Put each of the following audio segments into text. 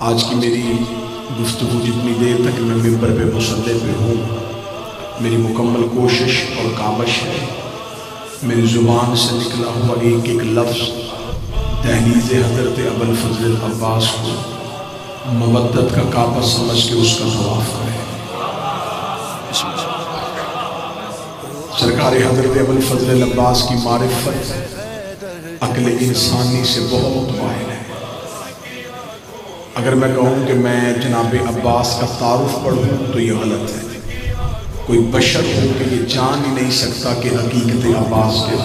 آج کی میری گفتگو جتنی دیر تک میں ممبر پہ مصلی پہ ہوں، میری مکمل کوشش اور کاوش ہے میری زبان سے نکلا ہوا ایک ایک لفظ دہلیز حضرت ابوالفضل العباس کو مودت کا کعبہ سمجھ کے اس کا طواف کرے۔ سرکار حضرت ابوالفضل العباس کی معرفت عقل انسانی سے بہت باہر ہے۔ اگر میں کہوں کہ میں جناب عباس کا تعارف پڑھوں تو یہ غلط ہے۔ کوئی بشر ہو کہ یہ جان ہی نہیں سکتا کہ حقیقت عباس کے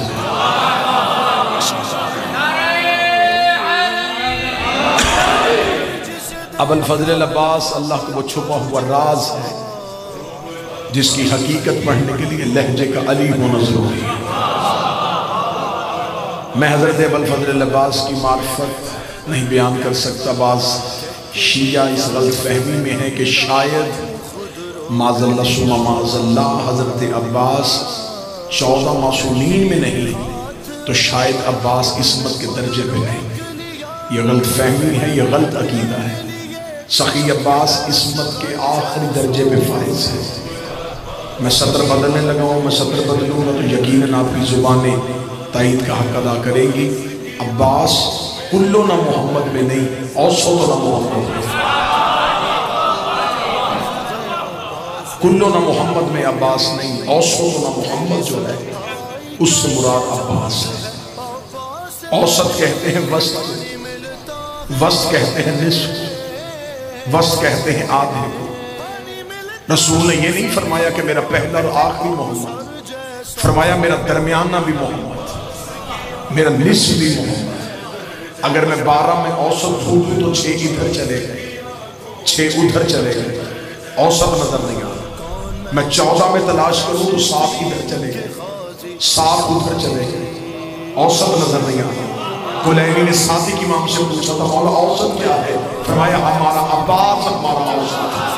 ابوالفضل العباس اللہ کو وہ چھپا ہوا راز ہے جس کی حقیقت پڑھنے کے لیے لہجے کا علی ہونا ضروری ہے۔ میں حضرت ابوالفضل العباس کی معرفت نہیں بیان کر سکتا۔ بعض شیعہ اس غلط فہمی میں ہے کہ شاید معاذ اللہ ثم معاذ اللہ حضرت عباس 14 معصومین میں نہیں تو شاید عباس عصمت کے درجے پہ نہیں۔ یہ غلط فہمی ہے، یہ غلط عقیدہ ہے۔ سخی عباس عصمت کے آخری درجے پہ فائز ہے۔ میں سطر بدلنے لگا ہوں، میں سطر بدلوں گا تو یقیناً آپ کی زبانیں تائید کا حق ادا کریں گی۔ عباس کلو نہ محمد میں نہیں، اوسطو نہ محمد میں، کلو نہ محمد میں عباس نہیں، اوسطو نہ محمد جو ہے اس سے مراد عباس ہے۔ اوسط کہتے ہیں وسط، وسط کہتے ہیں نصف، وسط کہتے ہیں آدھے کو۔ رسول نے یہ نہیں فرمایا کہ میرا پہلا اور آخری محمد، فرمایا میرا درمیانہ بھی محمد، میرا نصف بھی محمد۔ اگر میں 12 میں اوسط ڈھونڈوں تو 6 ادھر چلے گئے، 6 ادھر چلے گئے، اوسط نظر نہیں آتا۔ میں 14 میں تلاش کروں تو 7 ادھر چلے گئے، 7 ادھر چلے گئے، اوسط نظر نہیں آتا۔ کلینی نے صادق امام سے پوچھا تھا مولا اوسط کیا ہے؟ فرمایا ہمارا عباس ہمارا اوسط ہے۔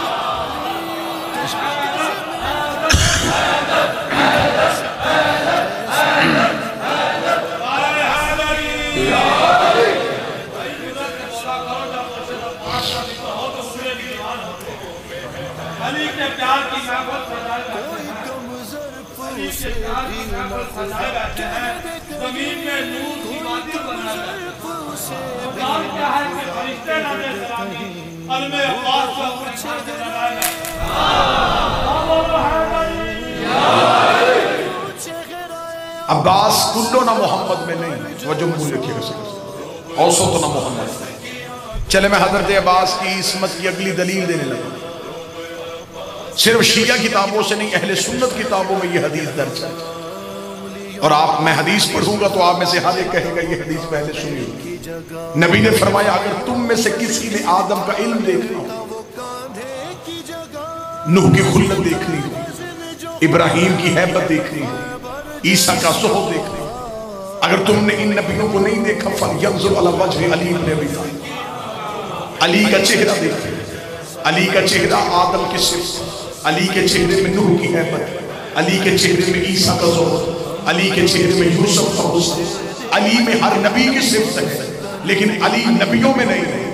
عباس کلو نہ محمد میں نہیں، وجہ مول لکھے گا اوسط نہ محمد میں۔ چلے میں حضرت عباس کی عصمت کی اگلی دلیل دینے لگا۔ صرف شیعہ کتابوں سے نہیں، اہل سنت کتابوں میں یہ حدیث درج ہے، اور میں حدیث پڑھوں گا تو آپ میں سے ہر ایک کہے گا یہ حدیث پہلے سنی ہوگی۔ نبی نے فرمایا اگر تم میں سے کسی نے آدم کا علم دیکھنا ہو، نوح کی خلت دیکھنی ہو، ابراہیم کی ہیبت دیکھنی ہو، عیسیٰ کا زہد دیکھنی ہو، اگر تم نے ان نبیوں کو نہیں دیکھا فَلْيَنْظُرْ عَلَى وَجْهِ عَلِي بْنِ أَبِي طَالِبٍ، علی کا چہرہ دیکھیں۔ علی کا چہرہ آدم کی صفت، علی کے چہرے میں نوح کی ہیبت، علی کے چہرے میں عیسیٰ کا زہد، علی کے چہرے میں یوسف کا حسن۔ علی میں ہر نبی کی صفت ہے لیکن علی نبیوں میں نہیں ہے۔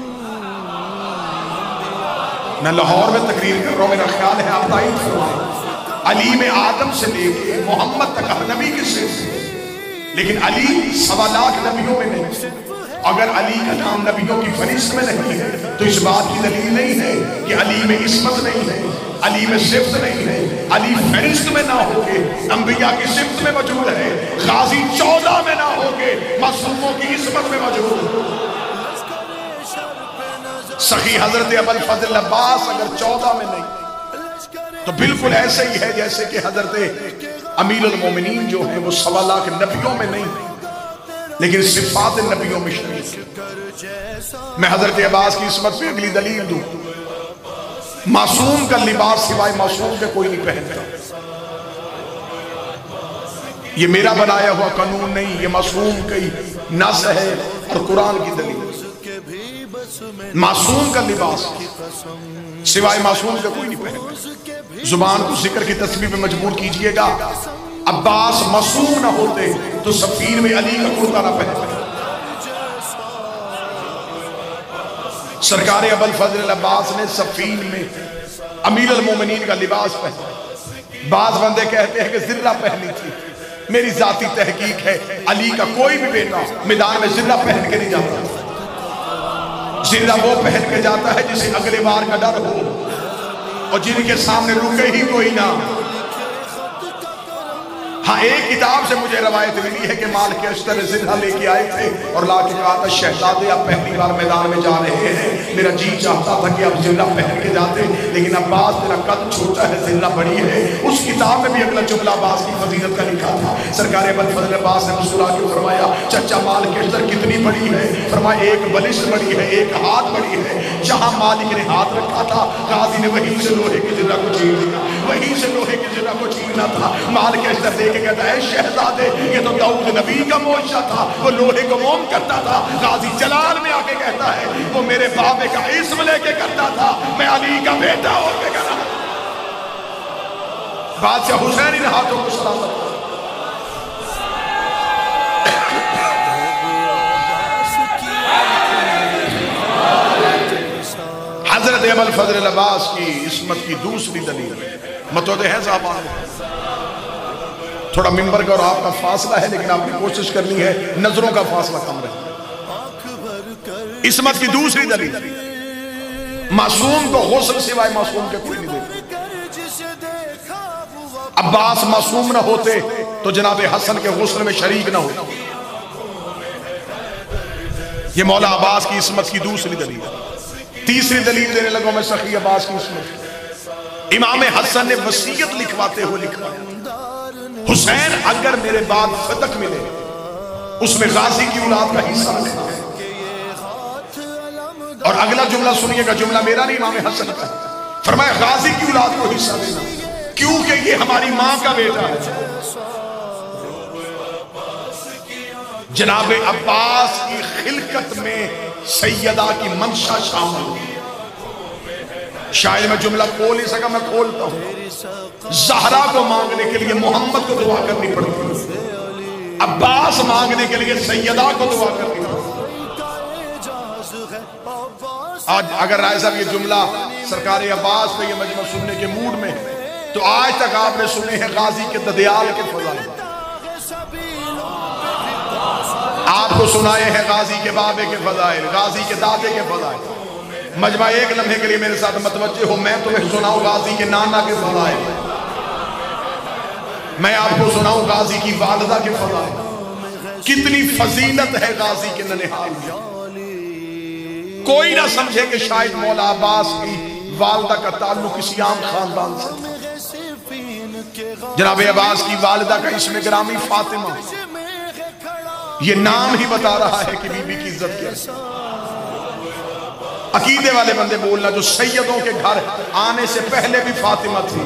میں لاہور میں تقریر کر رہا ہوں، میرا خیال ہے آپ تائید فرمائیں، علی میں آدم سے لے کے محمد تک ہر نبی کی صفت ہے لیکن علی 1.25 لاکھ نبیوں میں نہیں۔ اگر علی کا نام نبیوں کی فہرست میں نہیں ہے تو اس بات کی دلیل نہیں ہے کہ علی میں عصمت نہیں ہے، علی میں صفت نہیں ہے۔ علی فہرست میں نہ ہو کے انبیاء کی صفت میں موجود ہے، غازی 14 میں نہ ہو کے معصوموں کی عصمت میں موجود ہے۔ سخی حضرت ابوالفضل العباس اگر 14 میں نہیں تو بالکل ایسے ہی ہے جیسے کہ حضرت امیر المومنین جو ہیں وہ 1.25 لاکھ نبیوں میں نہیں لیکن صفات نبیوں میں شریک۔ میں حضرت عباس کی عصمت پہ اگلی دلیل دوں۔ معصوم کا لباس سوائے معصوم کے کوئی نہیں پہنتا، یہ میرا بنایا ہوا قانون نہیں، یہ معصوم کی نص ہے اور قرآن کی دلیل۔ معصوم کا لباس سوائے معصوم کے کوئی نہیں پہنتا۔ زبان کو ذکر کی تسبیح پہ مجبور کیجئے گا، عباس معصوم نہ ہوتے تو سفیر میں علی کا کرتا نہ پہنتے۔ سرکار ابوالفضل عباس نے صفین میں امیر المومنین کا لباس پہنا. بعض بندے کہتے ہیں کہ زرہ پہنی تھی. میری ذاتی تحقیق ہے علی کا کوئی بھی بیٹا میدان میں زرہ پہن کے نہیں جاتا. زرہ وہ پہن کے جاتا ہے جسے اگلے بار کا ڈر ہو اور جن کے سامنے رکے ہی کوئی نہ. ہاں ایک کتاب سے مجھے روایت ملی ہے کہ مالک اشتر زرہ لے کے آئے تھے اور لا کے کہا تھا شہزادے آپ پہلی بار میدان میں جا رہے ہیں, میرا جی چاہتا تھا کہ آپ زرہ پہن کے جاتے, لیکن عباس تیرا قد چھوٹا ہے زرہ بڑی ہے. اس کتاب میں بھی اگلا جملہ عباس کی فضیلت کا لکھا تھا. سرکار ابوالفضل عباس نے مسکرا کے فرمایا چچا مالک اشتر کتنی بڑی ہے؟ فرمایا ایک بلش بڑی ہے, ایک ہاتھ بڑی ہے. جہاں مالک نے ہاتھ رکھا تھا غازی نے وہیں سے لوہے کی زرہ کو چھین لیا, وہیں سے لوہے کی زرہ کو چھیننا تھا. مالک اشتر دیکھ کے کہتا ہے شہزادے یہ تو داؤد نبی کا موشہ تھا, وہ لوہے کو موم کرتا تھا. غازی جلال میں آ کے کہتا ہے وہ میرے بابے کا اسم لے کے کرتا تھا, میں علی کا بیٹا ہو کے کرا. بادشاہ حسین ان ہاتھوں کو سلامت. حضرت ابوالفضل عباس کی عصمت کی دوسری دلیل متوجہ ہے صاحبان, تھوڑا ممبر کا اور آپ کا فاصلہ ہے لیکن آپ نے کوشش کرنی ہے نظروں کا فاصلہ کم رہے. عصمت کی دوسری دلیل معصوم کو غسل سوائے معصوم کے کوئی نہیں دیتا. عباس معصوم نہ ہوتے تو جناب حسن کے غسل میں شریک نہ ہوتے. یہ مولا عباس کی عصمت کی دوسری دلیل. تیسری دلیل دینے لگا میں سخی عباس کی عصمت. امام حسن نے وصیت لکھواتے ہوئے لکھوایا حسین اگر میرے بعد فتق ملے اس میں غازی کی اولاد کا حصہ رکھنا ہے. اور اگلا جملہ سنیے گا, جملہ میرا نہیں امام حسن کا. فرمایا غازی کی اولاد کو حصہ دینا کیونکہ یہ ہماری ماں کا بیٹا ہے. جناب عباس کی خلقت میں سیدہ کی منشا شامل. شاید میں جملہ کھول نہیں سکا, میں کھولتا ہوں. زہرا کو مانگنے کے لیے محمد کو دعا کرنی پڑتی, عباس مانگنے کے لیے سیدہ کو دعا کرنی پڑتی. آج اگر رائے صاحب یہ جملہ سرکار عباس پہ یہ مجمع سننے کے موڈ میں تو آج تک آپ نے سنے ہیں غازی کے ددیال کے فضائل, آپ کو سنائے ہیں غازی کے بابے کے فضائل, غازی کے دادے کے فضائل. مجمع ایک لمحے کے لیے میرے ساتھ متوجہ ہو, میں تمہیں سناؤں غازی کے نانا کے فضائل, میں آپ کو سناؤں غازی کی والدہ کے فضائل. کتنی فضیلت ہے غازی کے ننہال میں. کوئی نہ سمجھے کہ شاید مولا عباس کی والدہ کا تعلق کسی عام خاندان سے. جناب عباس کی والدہ کا اسم گرامی فاطمہ, یہ نام ہی بتا رہا ہے کہ بی بی کی عزت کیا. عقیدے والے بندے بولنا جو سیدوں کے گھر آنے سے پہلے بھی فاطمہ تھی.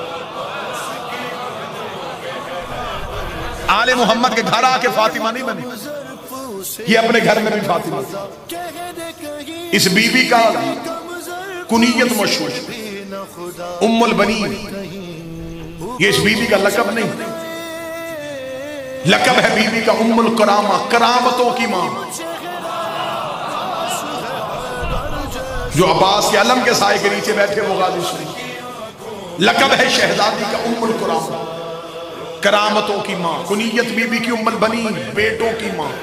آل محمد کے گھر آ کے فاطمہ نہیں بنی, یہ اپنے گھر میں بھی فاطمہ تھی. اس بی بی کا کنیت مشہور ام البنین, یہ اس بی بی کا لقب نہیں, لقب ہے بی بی کا ام الکرامہ, کرامتوں کی ماں. جو عباس کے علم کے سائے کے نیچے بیٹھے وہ غازی سنی. لقب ہے شہزادی کا ام الکرامہ, کرامتوں کی ماں. کنیت بی بی کی ام البنین, بیٹوں کی ماں.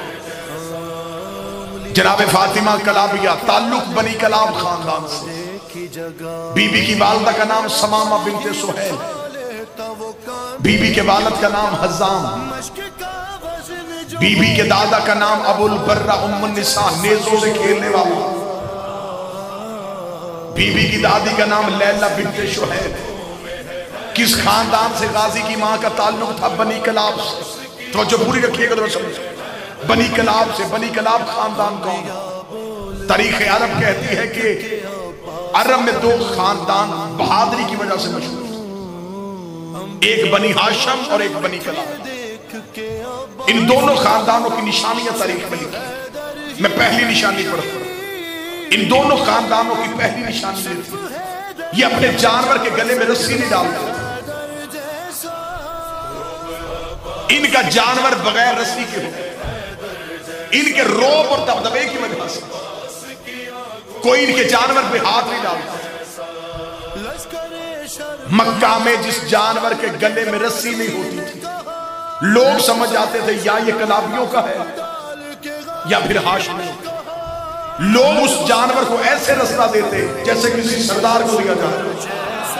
جناب فاطمہ کلابیہ, تعلق بنی کلاب خاندان سے. بی بی کی والدہ کا نام سمامہ بنت سہیل, بی بی کے والد کا نام حزام, بی بی کے دادا کا نام ابو البرہ ام النساء, نیزوں سے کھیلنے والا. بی بی کی دادی کا نام لیلہ بنت شہیب. کس خاندان سے غازی کی ماں کا تعلق تھا؟ بنی کلاب سے. توجہ پوری رکھیے گا تو سمجھ. بنی کلاب سے. بنی کلاب خاندان کون؟ تاریخ عرب کہتی ہے کہ عرب میں دو خاندان بہادری کی وجہ سے مشہور, ایک بنی ہاشم اور ایک بنی کلاب. ان دونوں خاندانوں کی نشانیاں تاریخ میں لکھی. میں پہلی نشانی پڑھتا ہوں. ان دونوں خاندانوں کی پہلی نشانی تھی یہ اپنے جانور کے گلے میں رسی نہیں ڈالتے. ان کا جانور بغیر رسی کے ہو, ان کے روب اور دبدبے کی وجہ سے کوئی ان کے جانور پہ ہاتھ نہیں ڈالتا۔ مکہ میں جس جانور کے گلے میں رسی نہیں ہوتی تھی لوگ سمجھ جاتے تھے یا یہ کلابیوں کا ہے یا پھر ہاشمیوں کا۔ لوگ اس جانور کو ایسے رسنا دیتے جیسے کسی سردار کو دیا جاتا۔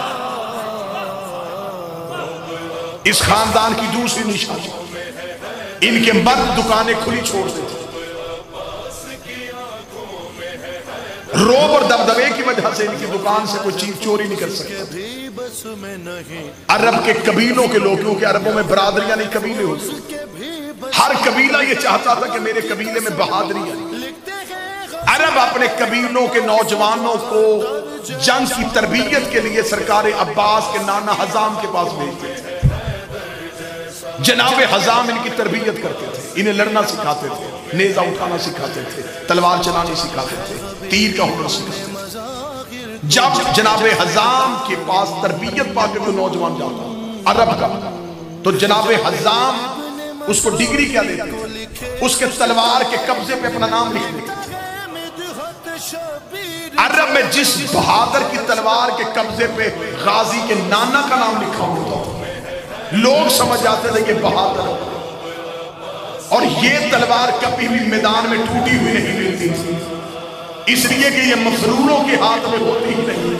اس خاندان کی دوسری نشانی، ان کے مرد دکانیں کھلی چھوڑ دیتے، روب اور دبدبے کی وجہ سے ان کی دکان سے کوئی چیز چوری نہیں کر سکتا۔ عرب کے قبیلوں کے لوگ، کیونکہ عربوں میں برادریاں نہیں قبیلے ہوتے، ہر قبیلہ یہ چاہتا تھا کہ میرے قبیلے میں بہادری آئے۔ عرب اپنے قبیلوں کے نوجوانوں کو جنگ کی تربیت کے لیے سرکار عباس کے نانا حزام کے پاس بھیجتے تھے۔ جناب حزام ان کی تربیت کرتے تھے، انہیں لڑنا سکھاتے تھے، نیزہ اٹھانا سکھاتے تھے، تلوار چلانی سکھاتے تھے، تیر کا ہنر سکھاتے تھے۔ جب جناب حزام کے پاس تربیت پا کے کوئی نوجوان جاتا عرب کا تو جناب حزام اس کو ڈگری کیا دیتے، اس کے تلوار کے قبضے پہ اپنا نام لکھ دیتے۔ عرب میں جس بہادر کی تلوار کے قبضے پہ غازی کے نانا کا نام لکھا ہوتا لوگ سمجھ جاتے تھے کہ بہادر، اور یہ تلوار کبھی بھی میدان میں ٹوٹی ہوئی نہیں ملتی تھی، اس لیے کہ یہ مغروروں کے ہاتھ میں ہوتی ہی نہیں۔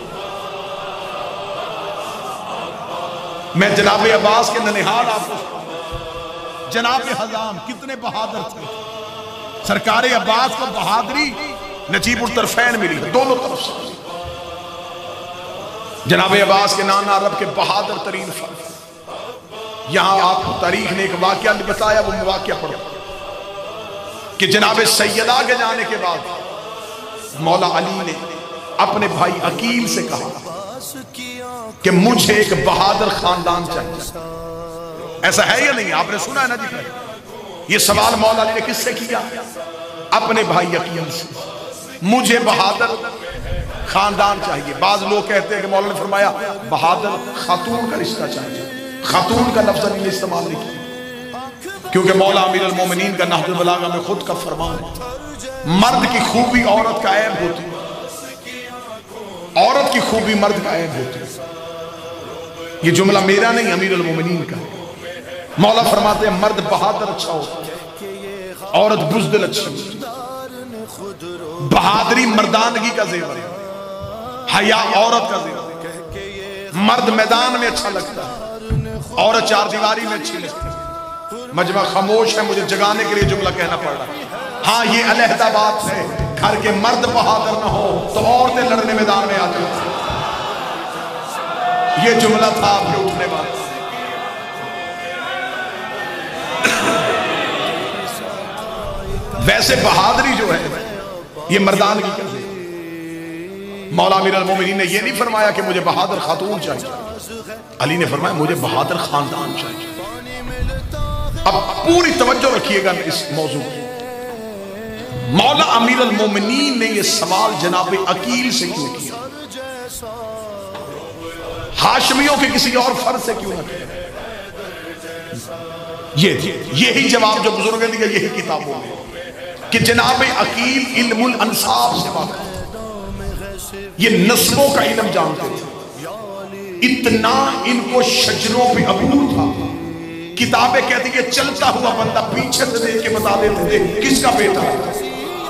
میں جناب عباس کے ننہال آپ کو، جناب حزام کتنے بہادر تھے۔ سرکار عباس کو بہادری نجیب الطرفین ملی ہے، دونوں طرف سے۔ جناب عباس کے نانا عرب کے بہادر ترین فرد۔ یہاں آپ کو تاریخ نے ایک واقعہ بتایا، وہ واقعہ پڑھو کہ جناب سیدہ کے جانے کے بعد مولا علی نے اپنے بھائی عقیل سے کہا کہ مجھے ایک بہادر خاندان چاہیے۔ ایسا ہے یا نہیں؟ آپ نے سنا ہے نا جی؟ یہ سوال مولا علی نے کس سے کیا؟ اپنے بھائی عقیل سے۔ مجھے بہادر خاندان چاہیے۔ بعض لوگ کہتے ہیں کہ مولا نے فرمایا بہادر خاتون کا رشتہ چاہیے، خاتون کا لفظ علی نے استعمال نہیں کیا، کیونکہ مولا امیر المومنین کا نہج البلاغہ میں خود کا فرمان ہے، مرد کی خوبی عورت کا عیب ہوتی ہے، عورت کی خوبی مرد کا عیب ہوتی ہے۔ یہ جملہ میرا نہیں، امیر المومنین کا۔ مولا فرماتے ہیں مرد بہادر اچھا ہوتا ہے، عورت بزدل اچھی ہوتی ہے۔ بہادری مردانگی کا زیور ہے، حیا عورت کا زیور ہے۔ مرد میدان میں اچھا لگتا ہے، عورت چار دیواری میں اچھی لگتی ہے۔ مجمع خاموش ہے، مجھے جگانے کے لیے جملہ کہنا پڑ رہا ہے۔ ہاں یہ علیحدہ بات ہے، گھر کے مرد بہادر نہ ہو تو عورتیں لڑنے میدان میں آ جاتی۔ یہ جملہ تھا آپ کے اٹھنے والا۔ ویسے بہادری جو ہے یہ مردانگی کا ہے۔ مولا امیر المومنین نے یہ نہیں فرمایا کہ مجھے بہادر خاتون چاہیے، علی نے فرمایا مجھے بہادر خاندان چاہیے۔ اب پوری توجہ رکھیے گا اس موضوع پر۔ مولا امیر المومنین نے یہ سوال جناب عقیل سے کیوں کیا؟ ہاشمیوں کے کسی اور فرد سے کیوں نہ کیا؟ یہی جواب جو بزرگ نے دیا، یہی کتابوں میں کہ جناب عقیل علم الانصاب سے واقف، یہ نسبوں کا علم جانتے تھے، اتنا ان کو شجروں پہ عبور تھا۔ کتابیں کہتی کہ چلتا ہوا بندہ پیچھے سے دیکھ کے بتا دیتے تھے کس کا بیٹا ہے۔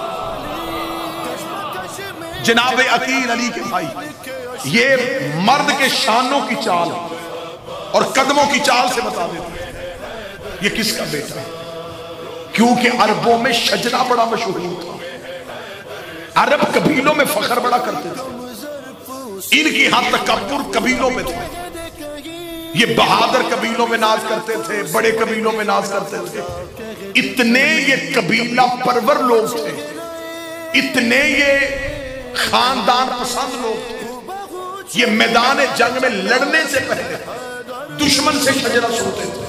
جناب عقیل علی کے بھائی یہ مرد کے شانوں کی چال اور قدموں کی چال سے بتا دیتے تھے یہ کس کا بیٹا ہے، کیونکہ عربوں میں شجرہ بڑا مشہور تھا، عرب قبیلوں میں فخر بڑا کرتے تھے، ان کی حد تکبر قبیلوں میں تھے، یہ بہادر قبیلوں میں ناز کرتے تھے، بڑے قبیلوں میں ناز کرتے تھے، اتنے یہ قبیلہ پرور لوگ تھے، اتنے یہ خاندان پسند لوگ تھے، یہ میدان جنگ میں لڑنے سے پہلے دشمن سے شجرہ سنتے تھے۔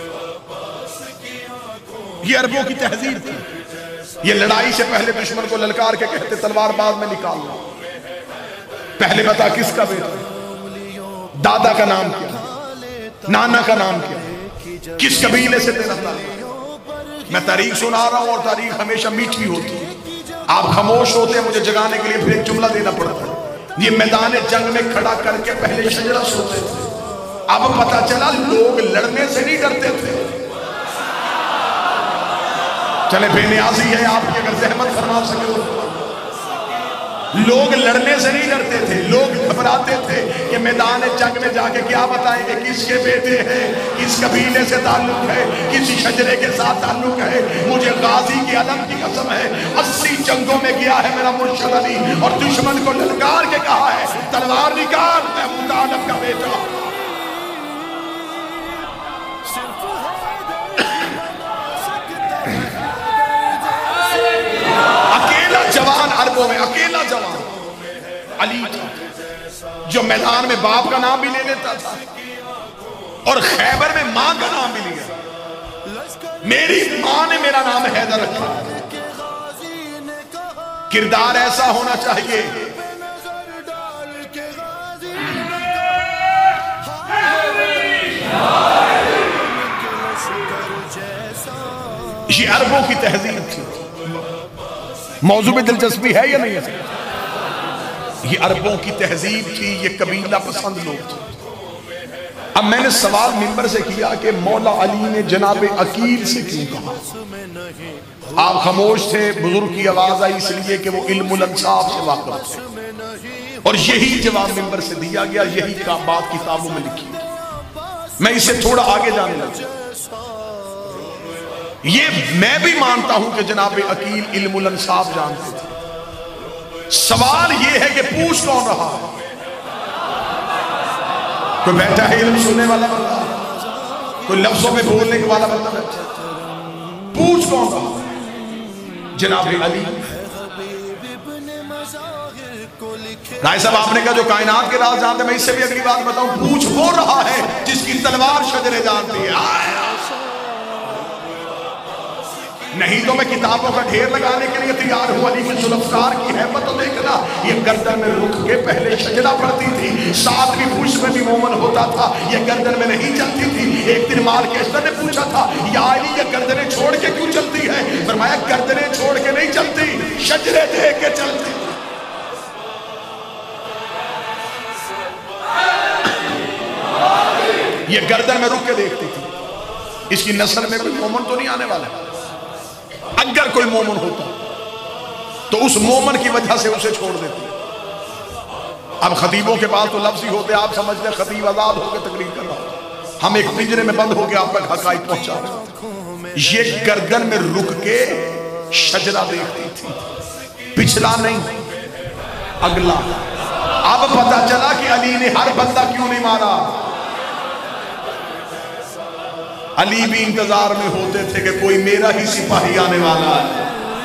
یہ عربوں کی تہذیب تھی، یہ لڑائی سے پہلے دشمن کو للکار کے کہتے تلوار بعد میں نکالنا، پہلے بتا کس کا بیٹا ہے، دادا کا نام کیا، نانا کا نام کیا، کس قبیلے سے تیرا تعلق۔ میں تاریخ سنا رہا ہوں اور تاریخ ہمیشہ میٹھی ہوتی ہے، آپ خاموش ہوتے ہیں مجھے جگانے کے لیے پھر ایک جملہ دینا پڑتا ہے. یہ میدان جنگ میں کھڑا کر کے پہلے شجرہ سوتے تھے. اب پتا چلا لوگ لڑنے سے نہیں ڈرتے تھے. چلے بے نیازی ہے آپ کی اگر زحمت فرما سکے تو. لوگ لڑنے سے نہیں ڈرتے تھے, لوگ گھبراتے تھے کہ میدان جنگ میں جا کے کیا بتائیں گے کس کے بیٹے ہیں, کس قبیلے سے تعلق ہے, کسی شجرے کے ساتھ تعلق ہے. مجھے غازی کی علم کی قسم ہے 80 جنگوں میں گیا ہے میرا مرشد علی, اور دشمن کو للکار کے کہا ہے تلوار نکال میں ابو طالب کا بیٹا. اکیلا جوان عربوں میں, اکیلا جوان علی تھا جو میدان میں باپ کا نام بھی لے لیتا تھا اور خیبر میں ماں کا نام بھی لیا. میری ماں نے میرا نام حیدر رکھا. کردار ایسا ہونا چاہیے یہ عربوں کی تہذیب تھی. موضوع میں دلچسپی ہے یا نہیں ہے؟ یہ عربوں کی تہذیب تھی, یہ قبیلہ پسند لوگ تھے. اب میں نے سوال منبر سے کیا کہ مولا علی نے جناب عقیل سے کیوں کہا؟ آپ خاموش تھے, بزرگ کی آواز آئی اس لیے کہ وہ علم الانصاف سے واقف تھے, اور یہی جواب منبر سے دیا گیا, یہی بات کتابوں میں لکھی. میں اسے تھوڑا آگے جانے لگا. یہ میں بھی مانتا ہوں کہ جناب عقیل علم الانصاف جانتے تھے. سوال یہ ہے کہ پوچھ کون رہا ہے؟ کوئی بیٹھا ہے علم سننے والا بندہ, کوئی لفظوں میں بولنے والا بندہ بیٹھا ہے. پوچھ کون رہا ہے؟ جناب علی. رائے صاحب آپ نے کہا جو کائنات کے راز جانتے, میں اس سے بھی اگلی بات بتاؤں, پوچھ وہ رہا ہے جس کی تلوار شجرے جانتی ہے. نہیں تو میں کتابوں کا ڈھیر لگانے کے لیے تیار ہوں. علی کی ذوالفقار کی حیبت تو دیکھنا, یہ گردن میں رک کے پہلے شجرہ پڑتی تھی, 7ویں پشت میں بھی مومن ہوتا تھا, یہ گردن میں نہیں چلتی تھی. ایک دن مال کے اشتر نے پوچھا تھا یا علی یہ گردنیں چھوڑ کے کیوں چلتی ہے؟ فرمایا گردنیں چھوڑ کے نہیں چلتی, شجرے دیکھ کے چلتی. یہ گردن میں رک کے دیکھتی تھی. اس کی نسل میں کوئی مومن تو نہیں آنے والا. اگر کوئی مومن ہوتا تو اس مومن کی وجہ سے اسے چھوڑ دیتی. اب خطیبوں کے پاس تو لفظ ہی ہوتے, آپ سمجھتے خطیب آزاد ہو کے تقریر کر رہا ہوں, ہم ایک پنجرے میں بند ہو کے آپ تک حقائق پہنچا رہے ہیں. یہ گردن میں رک کے شجرہ دیکھتی تھی, پچھلا نہیں اگلا. اب پتا چلا کہ علی نے ہر بندہ کیوں نہیں مارا. علی بھی انتظار میں ہوتے تھے کہ کوئی میرا ہی سپاہی آنے والا ہے.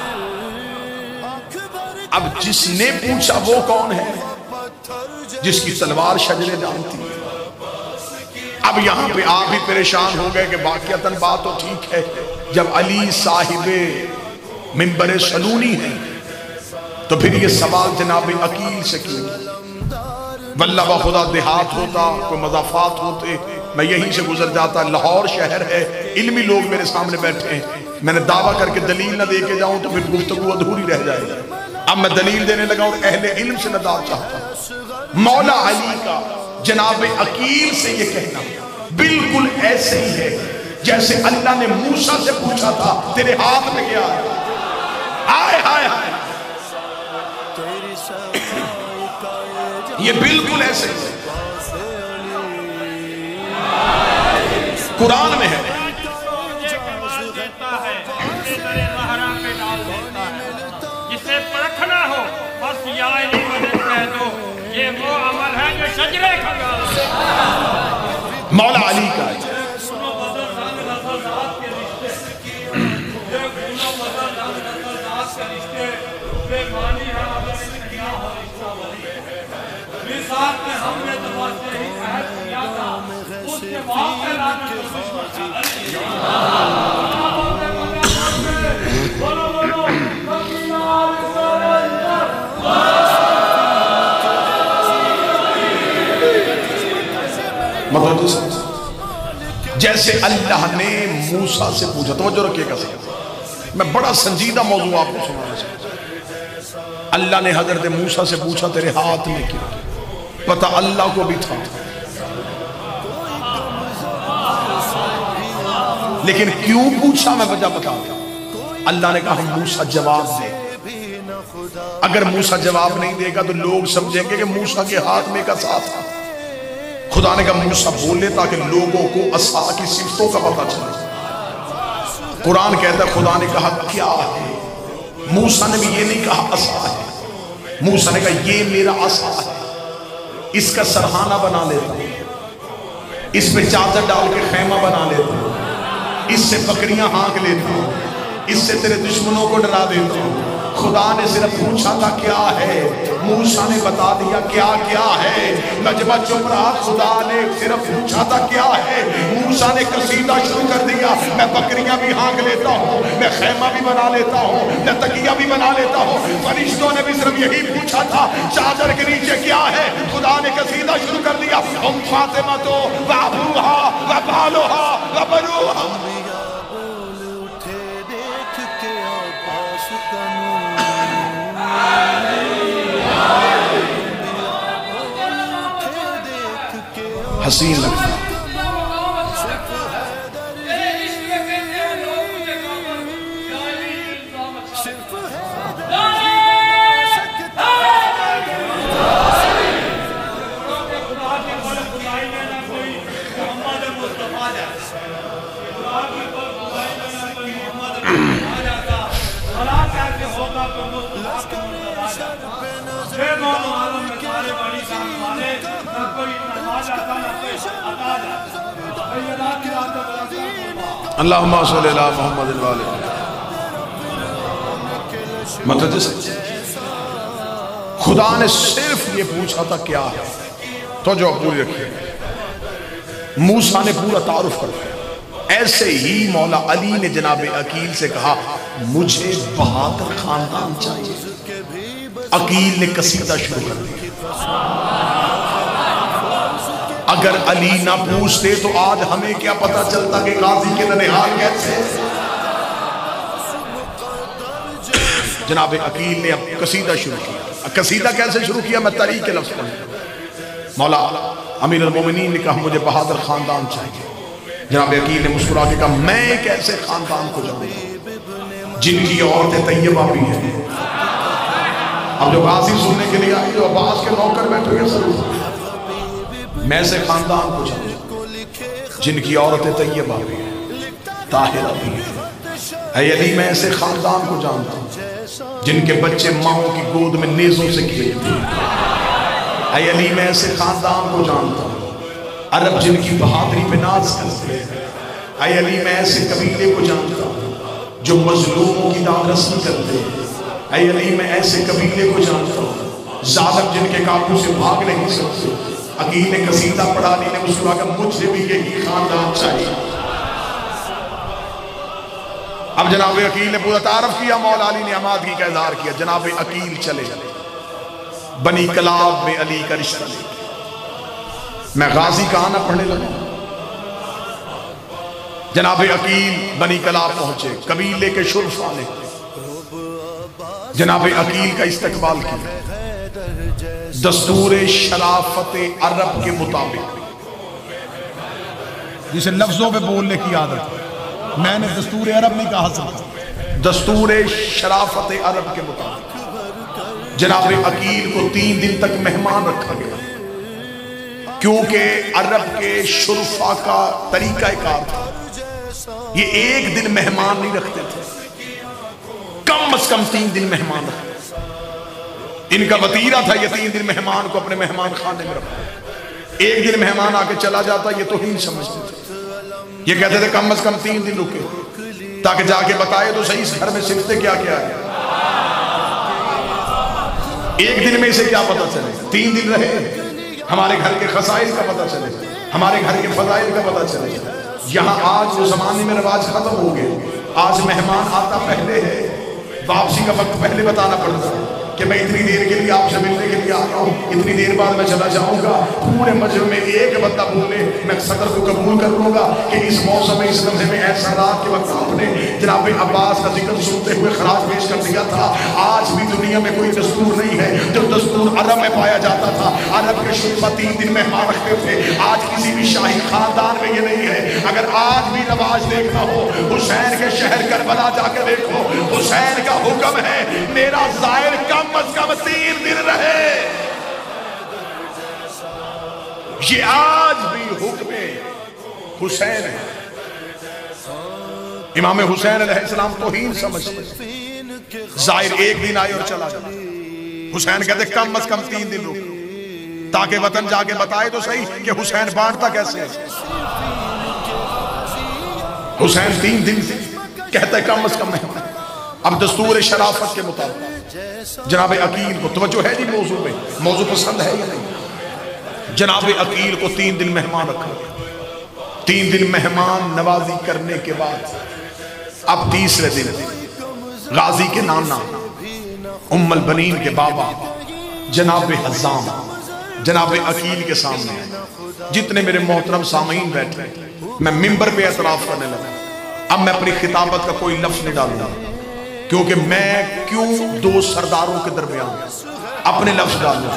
اب جس نے پوچھا وہ کون ہے؟ جس کی تلوار شجرے جانتی ہے. اب یہاں پہ آپ بھی پریشان ہو گئے کہ واقعتاً بات تو ٹھیک ہے, جب علی صاحب منبر سلونی ہے تو پھر یہ سوال جناب عقیل سے کیوں؟ واللہ بخدا دیہات ہوتا, کوئی مضافات ہوتے, میں یہیں سے گزر جاتا. لاہور شہر ہے, علمی لوگ میرے سامنے بیٹھے ہیں, میں نے دعویٰ کر کے دلیل نہ دے کے جاؤں تو پھر گفتگو ادھوری رہ جائے گا. اب میں دلیل دینے لگا اور اہل علم سے نداعت چاہتا ہوں. مولا علی کا جناب عقیل سے یہ کہنا بالکل ایسے ہی ہے جیسے اللہ نے موسیٰ سے پوچھا تھا تیرے ہاتھ میں کیا ہے. آئے ہائے ہائے, یہ بالکل ایسے ہی قرآن میں ہے. جسے پرکھنا ہو بس یا علی مدد کہہ دو, یہ وہ عمل ہے جو شجرے کھا. مولا علی کا جیسے اللہ نے موسیٰ سے پوچھا. توجہ رکھیے گا, میں بڑا سنجیدہ موضوع آپ کو سنانا چاہتا ہوں. اللہ نے حضرت موسیٰ سے پوچھا تیرے ہاتھ میں کیا؟ پتہ اللہ کو بھی تھا، لیکن کیوں پوچھا میں وجہ بتا دوں۔ اللہ نے کہا موسیٰ جواب دے۔ اگر موسیٰ جواب نہیں دے گا تو لوگ سمجھیں گے کہ موسیٰ کے ہاتھ میں ایک عصا تھا۔ خدا نے کہا موسیٰ بولے تاکہ لوگوں کو عصا کی صفتوں کا پتہ چلے۔ قرآن کہتا ہے خدا نے کہا کیا ہے؟ موسیٰ نے بھی یہ نہیں کہا عصا ہے، موسیٰ نے کہا یہ میرا عصا ہے، اس کا سرہانہ بنا لیتا ہوں، اس پہ چادر ڈال کے خیمہ بنا لیتا ہوں، اس سے بکریاں ہانک لیتا ہوں، اس سے تیرے دشمنوں کو ڈرا دیتا ہوں۔ خدا نے صرف پوچھا تھا کیا ہے، موسیٰ نے بتا دیا کیا کیا ہے۔ نجمہ چپ رہا، خدا نے صرف پوچھا تھا کیا ہے، موسیٰ نے قصیدہ شروع کر دیا۔ میں بکریاں بھی ہانک لیتا ہوں، میں خیمہ بھی بنا لیتا ہوں، میں تکیہ بھی بنا لیتا ہوں۔ فرشتوں نے بھی صرف یہی پوچھا تھا چادر کے نیچے کیا ہے، خدا نے قصیدہ شروع کر دیا۔ ام فاطمہ تو وابوہا وبالوہا وبنوہا۔ حسین لگتا ہے۔ اللہم صلی اللہ محمد والے متجس۔ خدا نے صرف یہ پوچھا تھا کیا ہے، تو جو پوری رکھیے۔ موسیٰ نے پورا تعارف کر دیا۔ ایسے ہی مولا علی نے جناب عقیل سے کہا مجھے بہادر خاندان چاہیے۔ عقیل نے قصیدہ شروع کر دیا۔ اگر علی نہ پوچھتے تو آج ہمیں کیا پتا چلتا کہ غازی کے ننہال کیسے۔ جناب عقیل نے اب قصیدہ شروع کیا۔ قصیدہ کیسے شروع کیا؟ میں طریق کے لفظ پڑھوں۔ مولا امیر المومنین نے کہا مجھے بہادر خاندان چاہیے۔ جناب عقیل نے مسکرا کے کہا میں ایک ایسے خاندان کو جانتا ہوں جن کی عورتیں طیبہ بھی ہیں۔ اب جو غازی سننے کے لیے آئی جو عباس کے نوکر بیٹھے گئے ضرور، میں ایسے خاندان کو جانتا ہوں جن کی عورتیں طیبہ بھی ہیں، طاہرہ بھی ہیں۔ اے علی میں ایسے خاندان کو جانتا ہوں جن کے بچے ماؤں کی گود میں نیزوں سے کھیلتے ہیں۔ اے علی میں ایسے خاندان کو جانتا ہوں عرب جن کی بہادری پہ ناز کرتے ہیں۔ اے علی میں ایسے قبیلے کو جانتا ہوں جو مظلوموں کی داد رسی کرتے ہیں۔ اے علی میں ایسے قبیلے کو جانتا ہوں ظالم جن کے قابو سے بھاگ نہیں سکتے۔ عقیل نے قصیدہ پڑھا، علی نے مسکرا کر مجھے بھی یہی خاندان چاہیے۔ اب جناب عقیل نے پورا تعارف کیا، مولا علی نے آمادگی کا اظہار کیا۔ جناب عقیل چلے بنی کلاب میں علی کا رشتہ لے کے میں غازی کہاں نہ پڑھنے لگا۔ جناب عقیل بنی کلاب پہنچے، قبیلے کے شرفاء نے جناب عقیل کا استقبال کیا دستور شرافت عرب کے مطابق، جسے لفظوں پہ بولنے کی عادت ہے، میں نے دستور عرب نہیں کہا سکتا، دستور شرافت عرب کے مطابق جناب عقیل کو 3 دن تک مہمان رکھا گیا، کیونکہ عرب کے شرفاء کا طریقہ کار تھا، یہ 1 دن مہمان نہیں رکھتے تھے، کم از کم 3 دن مہمان رکھتے تھے۔ ان کا وطیرہ تھا یہ 3 دن مہمان کو اپنے مہمان خانے میں رکھا۔ 1 دن مہمان آ کے چلا جاتا یہ توہین سمجھتے تھے، یہ کہتے تھے کم از کم 3 دن رکے تاکہ جا کے بتائے تو صحیح اس گھر میں صفتیں کیا کیا ہے۔ 1 دن میں اسے کیا پتہ چلے، 3 دن رہے ہمارے گھر کے خصائل کا پتہ چلے، ہمارے گھر کے فضائل کا پتہ چلے۔ یہاں آج وہ زمانے میں رواج ختم ہو گئے، آج مہمان آتا پہلے ہے، واپسی کا وقت پہلے بتانا پڑتا ہے کہ میں اتنی دیر کے لیے آپ سے ملنے کے لیے لیے آ رہا ہوں, اتنی دیر بعد میں چلا جاؤں گا. پورے مجمع میں ایک بندہ بولے میں صدر کو قبول کر لوں گا کہ اس موسم میں, اس لمحے میں, ایسا رات کے وقت آپ نے جناب عباس کا ذکر سنتے ہوئے خراج پیش کر دیا تھا. آج بھی دنیا میں کوئی دستور نہیں ہے جو دستور عرب میں پایا جاتا تھا. عرب کے شعبہ 3 دن مہمان رکھتے تھے. آج کسی بھی شاہی خاندان میں یہ نہیں ہے. اگر آج بھی رواج دیکھنا ہو, حسین کے شہر کربلا جا کے دیکھو. حسین کا حکم ہے میرا زائر کم از کم 3 دن رہے. یہ آج بھی حکم حسین ہے. امام حسین علیہ السلام توہین سمجھتے, ظاہر 1 دن آئے اور چلا جائے. حسین کہتے کم از کم 3 دن رکو تاکہ وطن جا کے بتائے تو صحیح کہ حسین بانٹتا کیسے ہے. حسین 3 دن کہتا ہے کم از کم نہیں. اب دستور شرافت کے مطابق جناب عقیل کو, توجہ ہے جی موضوع میں, موضوع پسند ہے یا نہیں, جناب عقیل کو 3 دن مہمان رکھا. 3 دن مہمان نوازی کرنے کے بعد اب تیسرے دن غازی کے نانا, ام البنین کے بابا جناب حزام جناب عقیل کے سامنے. جتنے میرے محترم سامعین بیٹھے, میں منبر پہ اعتراف کرنے لگا. اب میں اپنی خطابت کا کوئی لفظ نہیں ڈالوں گا, کیونکہ میں کیوں 2 سرداروں کے درمیان اپنے لفظ ڈالوں.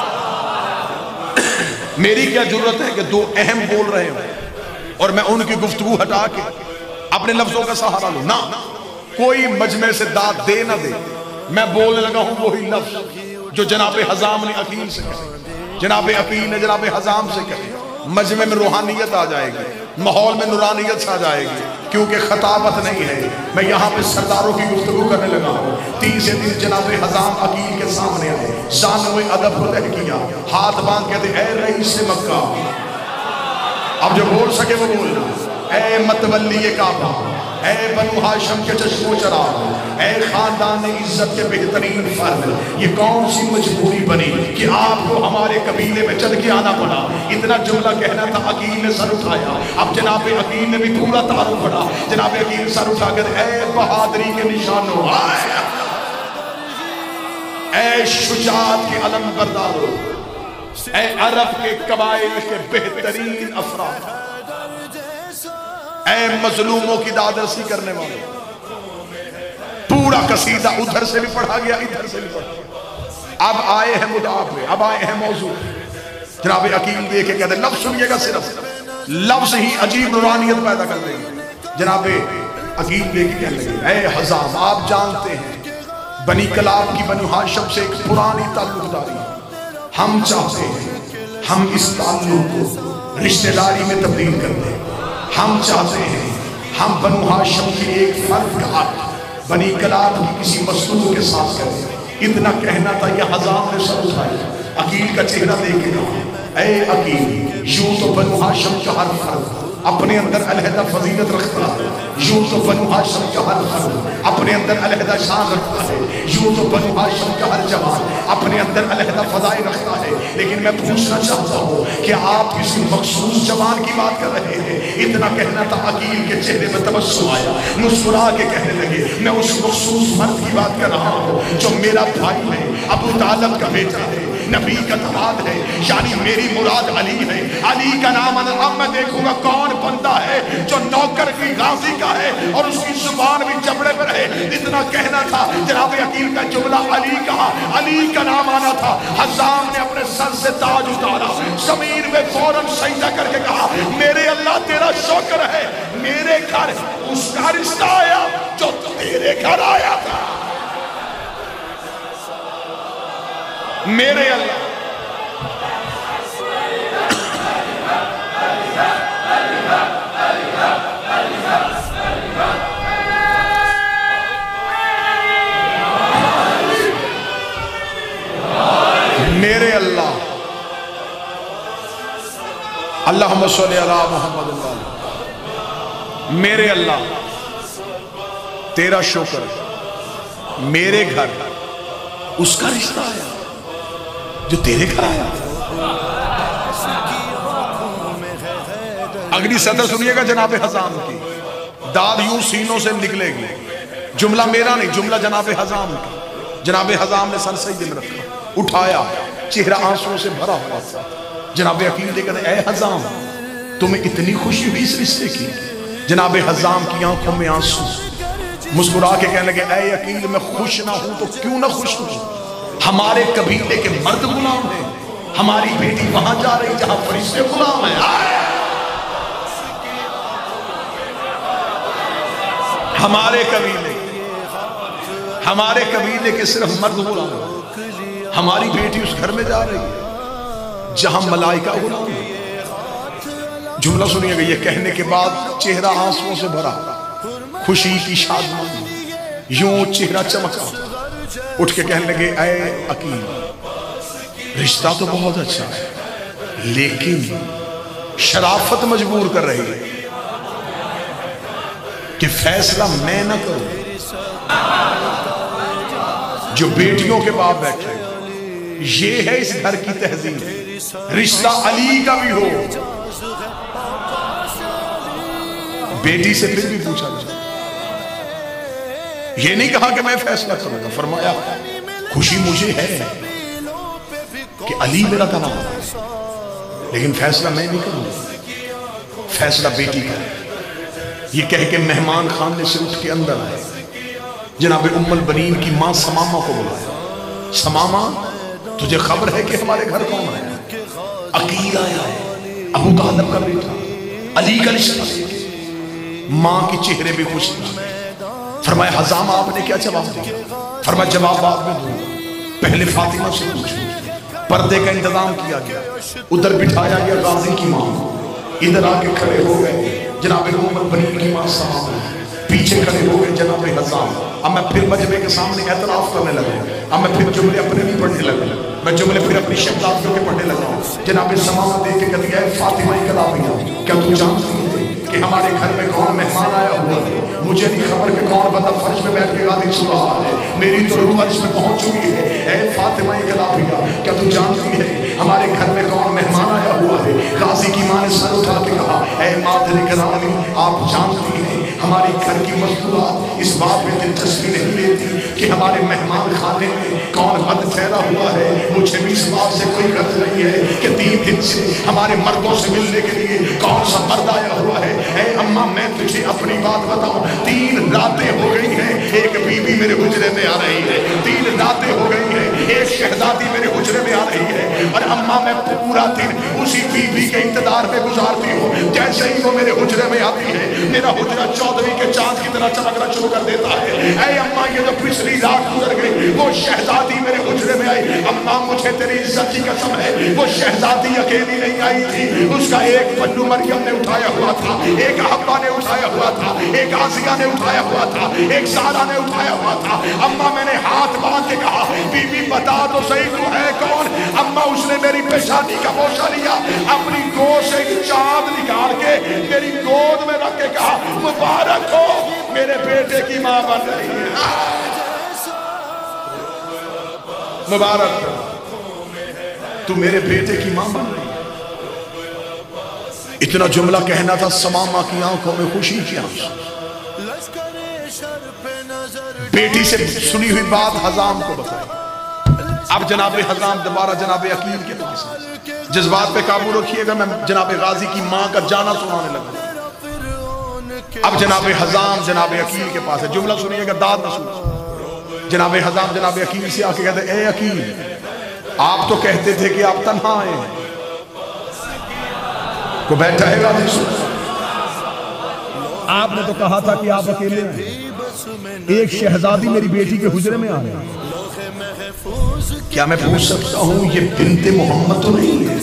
میری کیا ضرورت ہے کہ 2 اہم بول رہے ہوں اور میں ان کی گفتگو ہٹا کے اپنے لفظوں کا سہارا لوں. نہ, کوئی مجمع سے داد دے نہ دے, میں بولنے لگا ہوں وہی لفظ جو جناب حزام نے عقیل سے کہے, جناب عقیل نے جناب حزام سے کہے. مجمع میں روحانیت آ جائے گی, ماحول میں نورانیت آ جائے گی, کیونکہ خطابت نہیں ہے. میں یہاں پہ سرداروں کی گفتگو کرنے لگا ہوں. تیسرے دن جناب حزام عقیل کے سامنے آئے, زانوِ ادب کو تہ کیا, ہاتھ باندھ کہتے اے رئیس مکہ. اب جو بول سکے وہ بولنا. اے متولی کعبہ, اے بنو ہاشم کے چشم و چراغ, اے خاندان عزت کے بہترین فرد, یہ کون سی مجبوری بنی کہ آپ کو ہمارے قبیلے میں چل کے آنا پڑا. اتنا جملہ کہنا تھا, عقیل نے سر اٹھایا. اب جناب عقیل نے بھی پورا تعارف پڑا. جناب عقیل سر اٹھا کر اے بہادری کے نشانوں, اے شجاعت کے علم برداروں, اے عرب کے قبائل کے بہترین افراد, اے مظلوموں کی دادرسی کرنے والے. پورا قصیدہ ادھر سے بھی پڑھا گیا, ادھر سے بھی پڑھا گیا. اب آئے ہیں مدعا پہ, اب آئے ہیں موضوع. جناب عقیل دیکھے کہتے ہیں لفظ سنیے گا, صرف لفظ ہی عجیب نورانیت پیدا کر دیں گے. جناب عقیل دیکھے کہنے لگے اے حزام, آپ جانتے ہیں بنی کلاب کی بنو ہاشم سے ایک پرانی تعلق داری ہے. ہم چاہتے ہیں ہم اس تعلق کو رشتہ داری میں تبدیل کر دیں. ہم چاہتے ہیں ہم بنو ہاشم کی ایک فرد کا حق بنی کلاب کی کسی مصلوب کے ساتھ کریں. اتنا کہنا تھا, یہ حزام نے سر اٹھایا. عقیل کا چہرہ دیکھے گا, اے عقیل, یوں تو بنو ہاشم کا ہر فرد اپنے اندر علیحدہ فضیلت رکھتا ہے, یوں تو بنو ہاشم کا ہر فرد اپنے اندر علیحدہ شان رکھتا ہے, یوں تو بنو ہاشم کا ہر جوان اپنے اندر علیحدہ فضائل رکھتا ہے. لیکن میں پوچھنا چاہتا ہوں کہ آپ کسی مخصوص جوان کی بات کر رہے ہیں. اتنا کہنا تھا, عقیل کے چہرے میں تبسم آیا, مسکرا کے کہنے لگے میں اس مخصوص مرد کی بات کر رہا ہوں جو میرا بھائی ہے, ابو طالب کا بیٹا ہے, نبی کا داماد ہے, یعنی میری مراد علی ہے. علی کا نام اب میں دیکھوں گا کون بندہ ہے جو نوکر کی غازی کا ہے اور اس کی زبان بھی چمڑے پر ہے. اتنا کہنا تھا, جناب عقیل کا جملہ علی کہا, علی کا نام آنا تھا. حزام نے اپنے سر سے تاج اتارا, زمین میں فوراً سجدہ کر کے کہا میرے اللہ تیرا شکر ہے, میرے گھر اس کا رشتہ آیا جو تیرے گھر آیا تھا. میرے اللہ میرے اللہ اللہم صلی علی محمد اللہ, میرے اللہ تیرا شکر, میرے گھر اس کا رشتہ آیا جو تیرے گھر آیا. اگلی سطر سنیے گا جناب حزام کی, داد یوں سینوں سے نکلے گی. جملہ میرا نہیں, جملہ جناب حزام کی. جناب حزام نے سر سجدے میں رکھا, اٹھایا, چہرہ آنسوں سے بھرا ہوا تھا. جناب عقیل نے کہا اے حزام تمہیں اتنی خوشی ہوئی اس رشتے کی؟ جناب حزام کی آنکھوں میں آنسو، مسکرا کے کہنے لگے اے عقیل میں خوش نہ ہوں تو کیوں نہ خوش ہوں، ہمارے قبیلے کے مرد غلام ہیں، ہماری بیٹی وہاں جا رہی جہاں فرشتے غلام ہیں. ہمارے قبیلے کے صرف مرد غلام ہیں، ہماری بیٹی اس گھر میں جا رہی ہے جہاں ملائکہ غلام ہیں. جملہ سنیے گا، یہ کہنے کے بعد چہرہ آنسوں سے بھرا، خوشی کی شادمانی، یوں چہرہ چمکا، اٹھ کے کہنے لگے اے عقیل رشتہ تو بہت اچھا ہے لیکن شرافت مجبور کر رہی ہے کہ فیصلہ میں نہ کروں. جو بیٹیوں کے باپ بیٹھے یہ ہے اس گھر کی تہذیب، رشتہ علی کا بھی ہو. بیٹی سے پھر بھی پوچھا جائے، یہ نہیں کہا کہ میں فیصلہ کروں گا، فرمایا خوشی مجھے ہے کہ علی میرا تمام ہے لیکن فیصلہ میں نہیں کروں گا، فیصلہ بیٹی کا ہے. یہ کہہ کے مہمان خانے سے اٹھ کے اندر آئے. جناب ام البنین کی ماں سمامہ کو بلایا، سمامہ تجھے خبر ہے کہ ہمارے گھر کون آیا ہے؟ عقیل آیا ہے، ابو طالب کا بیٹا، علی کا رشتہ. ماں کی چہرے بھی خوش تھا. فرمایا حزام آپ نے کیا جواب دیا؟ فرمایا جواب بعد میں دوں، پہلے فاطمہ سے پوچھو. پردے کا انتظام کیا گیا، ادھر بٹھایا گیا غازی کی ماں، ادھر آ کے کھڑے ہو گئے جناب ام البنین کی ماں سمامہ، پیچھے کھڑے ہو گئے جناب حزام. اب میں پھر مجمع کے سامنے اعتراف کرنے لگا، اب میں پھر جملے اپنے بھی پڑھنے لگا، میں جملے پھر اپنی شہزادیوں کے پڑھنے لگا. جناب سمامہ دیکھ کے کہتی ہے فاطمہ کلابیہ کیا تو جانتی ہے کہ ہمارے گھر میں کون مہمان آیا ہوا ہے؟ مجھے نہیں خبر کہ کون بندہ فرش میں بیٹھ کے غازی سن رہا ہے، میری تو روح عرش میں پہنچ چکی ہے. اے فاطمہ کلابیہ کیا تو جانتی ہے ہمارے گھر میں کون مہمان آیا ہوا ہے؟ غازی کی ماں نے سر اٹھا کے کہا اے مادر کرام آپ جانتی ہیں ہماری گھر کی مستورات اس بات میں دلچسپی نہیں لیتی کہ ہمارے مہمان خانے میں کون بد پھیلا ہوا ہے. مجھے بھی اس بات سے کوئی غرض نہیں ہے کہ 3 دن سے ہمارے مردوں سے ملنے کے لیے کون سا مرد آیا ہوا ہے. اے اماں میں تجھے اپنی بات بتاؤں، 3 راتیں ہو گئی ہیں ایک بی بی میرے حجرے میں آ رہی ہے، 3 راتیں ہو گئی ہیں ایک شہزادی میرے حجرے میں آ رہی ہے، اور اماں میں پورا دن اسی بی بی کے انتظار میں گزارتی ہوں. جیسے ہی وہ میرے حجرے میں آتی ہے میرا حجرہ 14ویں کے چاند کی طرح چمکنا شروع کر دیتا ہے. اے اماں یہ جو پچھلی رات گزر گئی وہ شہزادی میرے حجرے میں آئی. اماں مجھے تیری عزت کی قسم ہے وہ شہزادی اکیلی نہیں آئی تھی، اس کا ایک پلو مریم نے اٹھایا ہوا تھا، ایک حبہ نے اٹھایا ہوا تھا، ایک آسیہ نے اٹھایا ہوا تھا، ایک سارہ نے اٹھایا ہوا تھا. اماں میں نے ہاتھ باندھ کے کہا بی بی بتا تو صحیح تو ہے کون؟ اماں اس نے میری پیشانی کا بوسہ لیا، اپنی گود سے ایک چاند نکال کے میری گود میں رکھ کے کہا مبارک ہو میرے بیٹے کی ماں بن رہی ہے. مبارک ہو تو میرے بیٹے کی ماں بن رہی ہے. اتنا جملہ کہنا تھا، سمامہ کی آنکھوں میں خوشی کی آنسو. بیٹی سے سنی ہوئی بات حزام کو بتائی. اب جناب حزام دوبارہ جناب عقیل کے پاس آئے. جذبات پہ قابو رکھیے گا، میں جناب غازی کی ماں کا جانا سنانے لگا. اب جناب حزام جناب عقیل کے پاس ہے. جملہ سنیے گا داد نصوص. جناب حزام جناب عقیل سے آ کے کہتے اے عقیل آپ تو کہتے تھے کہ آپ تنہا آئے ہیں. کو بیٹھا ہے غازی سن، آپ نے تو کہا تھا کہ آپ اکیلے ہیں، ایک شہزادی میری بیٹی کے حجرے میں آ رہے ہیں. کیا میں پوچھ سکتا ہوں یہ بنت محمد تو نہیں ہے؟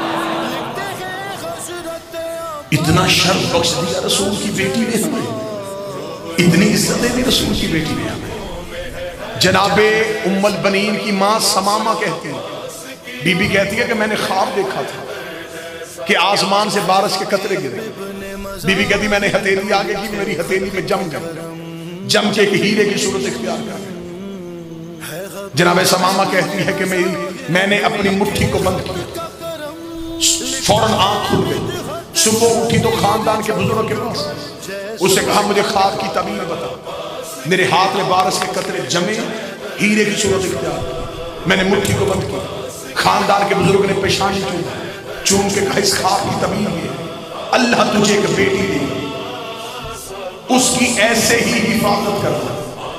اتنا شرف بخش دیا رسول کی بیٹی نے ہمیں، اتنی عزت دے دی رسول کی بیٹی نے ہمیں. جناب ام البنین کی ماں سمامہ کہتی ہے، بی بی کہتی ہے کہ میں نے خواب دیکھا تھا کہ آسمان سے بارش کے قطرے گرے. بی بی کہتی میں نے ہتھیلی آگے کی، میری ہتھیلی میں جم کے ایک ہیرے کی صورت اختیار کر. جناب سمامہ کہتی ہے کہ میں نے اپنی مٹھی کو بند کیا، فوراً آنکھ کھل گئی. صبح اٹھی تو خاندان کے بزرگوں کے پاس اسے کہا مجھے خواب کی تعبیر بتا. میرے ہاتھ میں بارش کے قطرے جمے، ہیرے کی صورت اختیار. میں نے مٹھی کو بند کیا، خاندان کے بزرگ نے پیشانی چوم کے کہا اس خواب کی تعبیر یہ اللہ تجھے ایک بیٹی دے اس کی ایسے ہی حفاظت کرنا۔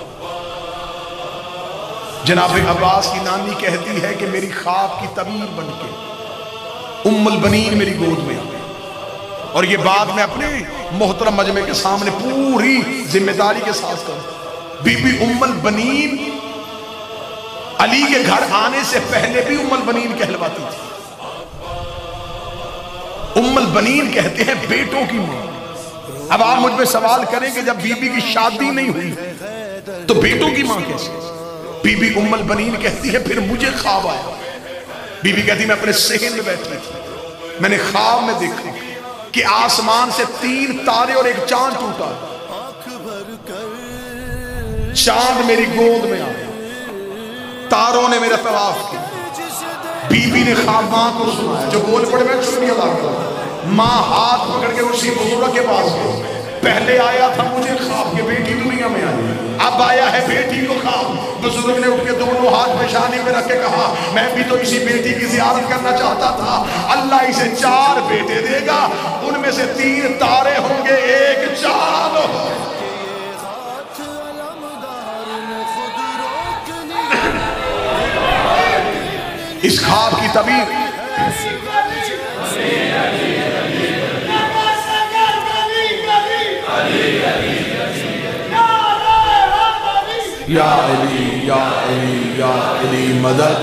جناب عباس کی نانی کہتی ہے کہ میری خواب کی تعبیر بن کے ام البنین میری گود میں آئی، اور یہ بات میں اپنے محترم مجمع کے سامنے پوری ذمہ داری کے ساتھ کروں، بی بی ام البنین علی کے گھر آنے سے پہلے بھی ام البنین کہلواتی تھی۔ ام البنین کہتے ہیں بیٹوں کی ماں۔ اب آپ مجھ میں سوال کریں کہ جب بی بی کی شادی نہیں ہوئی تو بیٹوں کی ماں کیسے؟ بی بی ام البنین کہتی ہے پھر مجھے خواب آیا۔ بی بی کہتی میں اپنے صحن میں بیٹھی تھی، میں نے خواب میں دیکھا کہ آسمان سے 3 تارے اور ایک چاند ٹوٹا، چاند میری گود میں آیا، تاروں نے میرا طواف کیا۔ بی بی نے خواب ماں کو سنایا، جو بول پڑے میں شکریہ ادا کرتا۔ ماں ہاتھ پکڑ کے اسی بزرگ کے پاس گئی، پہلے آیا تھا مجھے خواب کہ بیٹی دنیا میں آئی، اب آیا ہے بیٹی کو خواب۔ بزرگ نے اٹھ کے دونوں ہاتھ پیشانی میں رکھ کے کہا میں بھی تو اسی بیٹی کی زیارت کرنا چاہتا تھا، اللہ اسے 4 بیٹے دے گا، ان میں سے 3 تارے ہوں گے، 1 چاند ہوگا۔ اس خواب کی تعبیر یا علی یا علی یا علی مدد،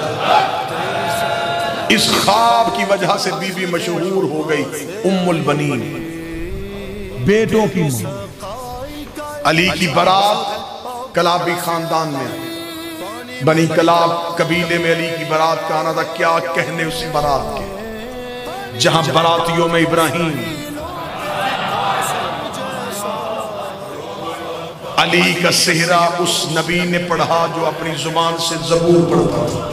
اس خواب کی وجہ سے بی بی مشہور ہو گئی ام البنین، بیٹوں کی ماں۔ علی کی برات کلابی خاندان میں آئی، بنی کلاب قبیلے میں علی کی برات کا آنا تھا، کیا کہنے اس برات کے، جہاں براتیوں میں ابراہیم، علی کا صحرا اس نبی نے پڑھا جو اپنی زبان سے زبور پڑھتا تھا۔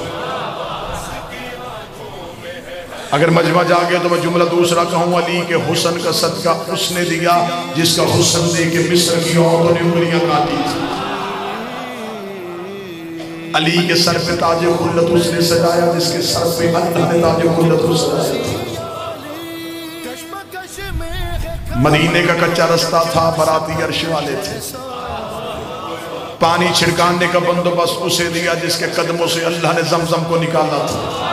اگر مجمع جاگے تو میں جملہ دوسرا کہوں، علی کے حسن کا صدقہ اس نے دیا جس کا حسن دے کے مصر کی عورتوں نے انگلیاں کاٹی تھی۔ علی کے سر پہ تاج خلت اس نے سجایا جس کے سر پہ اللہ نے تاج خلت اس سجایا۔ مدینے کا کچا رستہ تھا، براتی عرش والے تھے، پانی چھڑکانے کا بندوبست اسے دیا جس کے قدموں سے اللہ نے زمزم کو نکالا تھا۔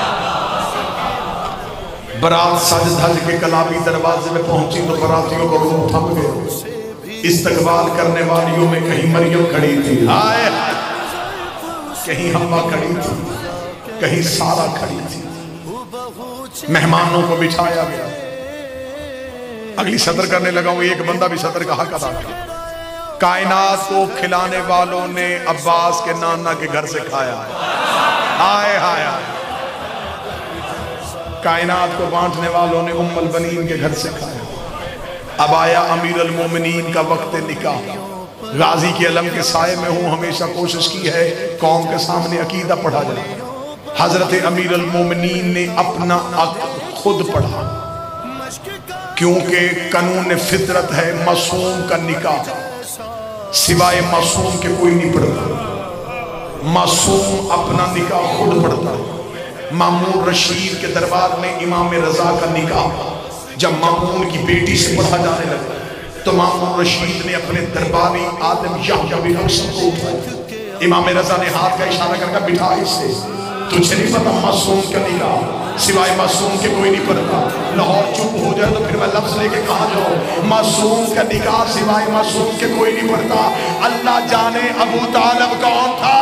برات سج دھج کے کلابی دروازے میں پہنچی تو براتیوں کو روح تھم گئے۔ استقبال کرنے والیوں میں کہیں مریم کھڑی تھی، آئے کہیں حوا کھڑی تھی، کہیں سارا کھڑی تھی، مہمانوں کو بٹھایا گیا۔ اگلی سطر کرنے لگا ہوں، ایک بندہ بھی سطر کا حق ادا کیا۔ کائنات کو کھلانے والوں نے عباس کے نانا کے گھر سے کھایا، آئے ہائے آئے۔ کائنات کو بانٹنے والوں نے ام البنین کے گھر سے کھایا۔ اب آیا امیر المومنین کا وقت نکاح۔ غازی کے علم کے سائے میں ہوں، ہمیشہ کوشش کی ہے قوم کے سامنے عقیدہ پڑھا جائے۔ حضرت امیر المومنین نے اپنا عقد خود پڑھا، کیونکہ قانون فطرت ہے معصوم کا نکاح سوائے معصوم کے کوئی نہیں پڑھتا، معصوم اپنا نکاح خود پڑھتا ہے۔ مامون رشید کے دربار میں امام رضا کا نکاح جب مامون کی بیٹی سے پڑھا جانے لگا تو مامون رشید نے اپنے درباری آدم یحییٰ بن حسن کو اٹھایا۔ امام رضا نے ہاتھ کا اشارہ کر کے بٹھا اسے، تجھے نہیں پتا معصوم کا نکاح سوائے معصوم کے کوئی نہیں پڑھتا، لاہور چپ ہو جائے تو پھر میں لفظ لے کے کہاں جاؤں، معصوم کا نکاح سوائے معصوم کے کوئی نہیں پڑھتا۔ اللہ جانے ابو طالب کون تھا،